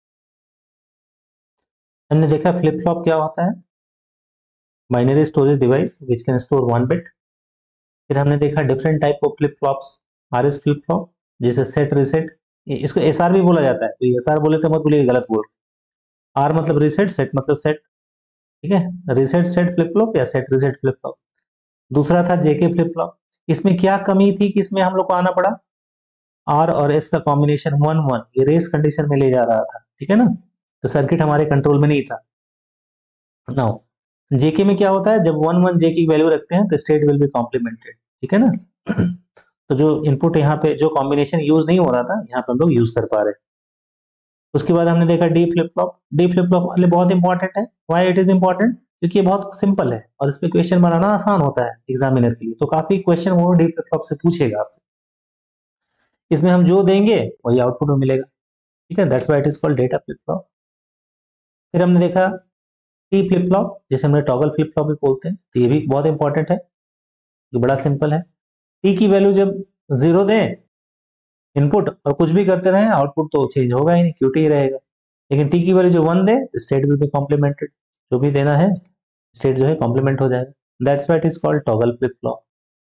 हमने देखा फ्लिप फ्लॉप क्या होता है, binary storage device which can store 1 bit. फिर हमने देखा different type of flip flops, RS flip flop, जैसे सेट रिसेट, इसको एसआर भी बोला जाता है, तो एसआर बोले तो मत बोलिए गलत बोल, आर मतलब रिसेट, सेट मतलब सेट। ठीक है, रिसेट सेट फ्लिप फ्लॉप या सेट रिसेट फ्लिप फ्लॉप। दूसरा था जेके फ्लिप फ्लॉप, इसमें क्या कमी थी कि इसमें हम लोग को आना पड़ा, आर और एस का कॉम्बिनेशन 1 1, ये रेस कंडीशन में ले जा रहा था। ठीक है ना, तो सर्किट हमारे कंट्रोल में नहीं था। नाउ जेके में क्या होता है, जब 1 1 जे की वैल्यू रखते हैं तो स्टेट विल बी कॉम्प्लीमेंटेड। ठीक है ना तो जो इनपुट यहाँ पे जो कॉम्बिनेशन यूज नहीं हो रहा था, यहाँ पे हम लोग यूज कर पा रहे हैं। उसके बाद हमने देखा D flip flop, D flip flop वाले बहुत इंपॉर्टेंट है। व्हाई इट इज इंपॉर्टेंट, क्योंकि ये बहुत सिंपल है और इसमें क्वेश्चन बनाना आसान होता है एग्जामिनर के लिए, तो काफी क्वेश्चन वो डी फ्लिप फ्लॉप से पूछेगा आपसे, इसमें हम जो देंगे वही आउटपुट में मिलेगा। ठीक है, that's why it is called data flip flop. फिर हमने देखा टी फ्लिप फ्लॉप, जिसे हमने टॉगल फ्लिप फ्लॉप भी बोलते हैं, तो ये भी बहुत इंपॉर्टेंट है, ये बड़ा सिंपल है। टी की वैल्यू जब 0 दें इनपुट और कुछ भी करते रहे आउटपुट तो चेंज होगा ही नहीं, क्यूटी ही रहेगा। लेकिन टी की वैल्यू जो 1 दे, स्टेट विल बी कॉम्प्लीमेंटेड, जो भी देना है स्टेट जो है कॉम्प्लीमेंट हो जाएगा, that's why it is called toggle flip flop.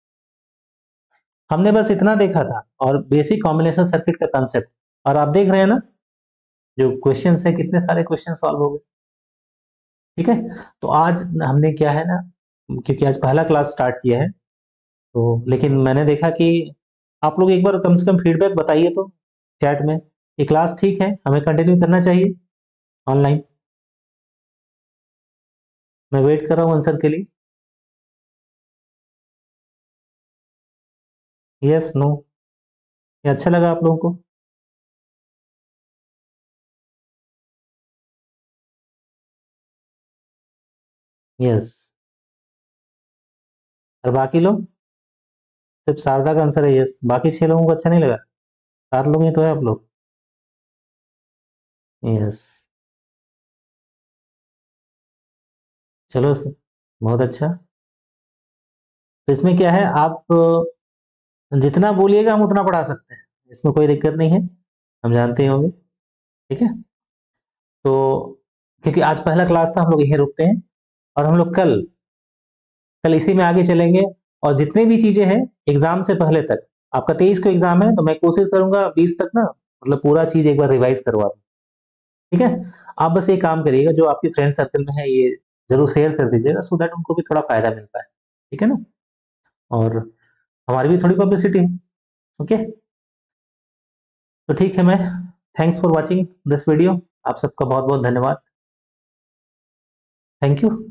हमने बस इतना देखा था और बेसिक कॉम्बिनेशन सर्किट का कंसेप्ट, और आप देख रहे हैं ना जो क्वेश्चन है कितने सारे क्वेश्चन सॉल्व हो गए। ठीक है, तो आज हमने क्या है ना, क्योंकि आज पहला क्लास स्टार्ट किया है, तो लेकिन मैंने देखा कि आप लोग एक बार कम से कम फीडबैक बताइए तो चैट में, ये क्लास ठीक है, हमें कंटिन्यू करना चाहिए ऑनलाइन। मैं वेट कर रहा हूँ आंसर के लिए, यस नो, ये अच्छा लगा आप लोगों को। यस, और बाकी लोग, सिर्फ शारदा का आंसर है यस, बाकी 6 लोगों को अच्छा नहीं लगा, 7 लोग ही तो है आप लोग। यस, चलो बहुत अच्छा। तो इसमें क्या है, आप जितना बोलिएगा हम उतना पढ़ा सकते हैं, इसमें कोई दिक्कत नहीं है, हम जानते ही होंगे। ठीक है, तो क्योंकि आज पहला क्लास था हम लोग यहीं रुकते हैं, और हम लोग कल कल इसी में आगे चलेंगे, और जितनी भी चीजें हैं एग्जाम से पहले तक, आपका 23 को एग्जाम है तो मैं कोशिश करूंगा 20 तक ना, मतलब पूरा चीज एक बार रिवाइज करवा दूं। ठीक है, आप बस ये काम करिएगा, जो आपके फ्रेंड सर्कल में है ये जरूर शेयर कर दीजिएगा, सो दैट उनको भी थोड़ा फायदा मिलता है। ठीक है ना, और हमारी भी थोड़ी पब्लिसिटी है। ओके, तो ठीक है, मैं thanks for watching this video, आप सबका बहुत बहुत धन्यवाद, थैंक यू।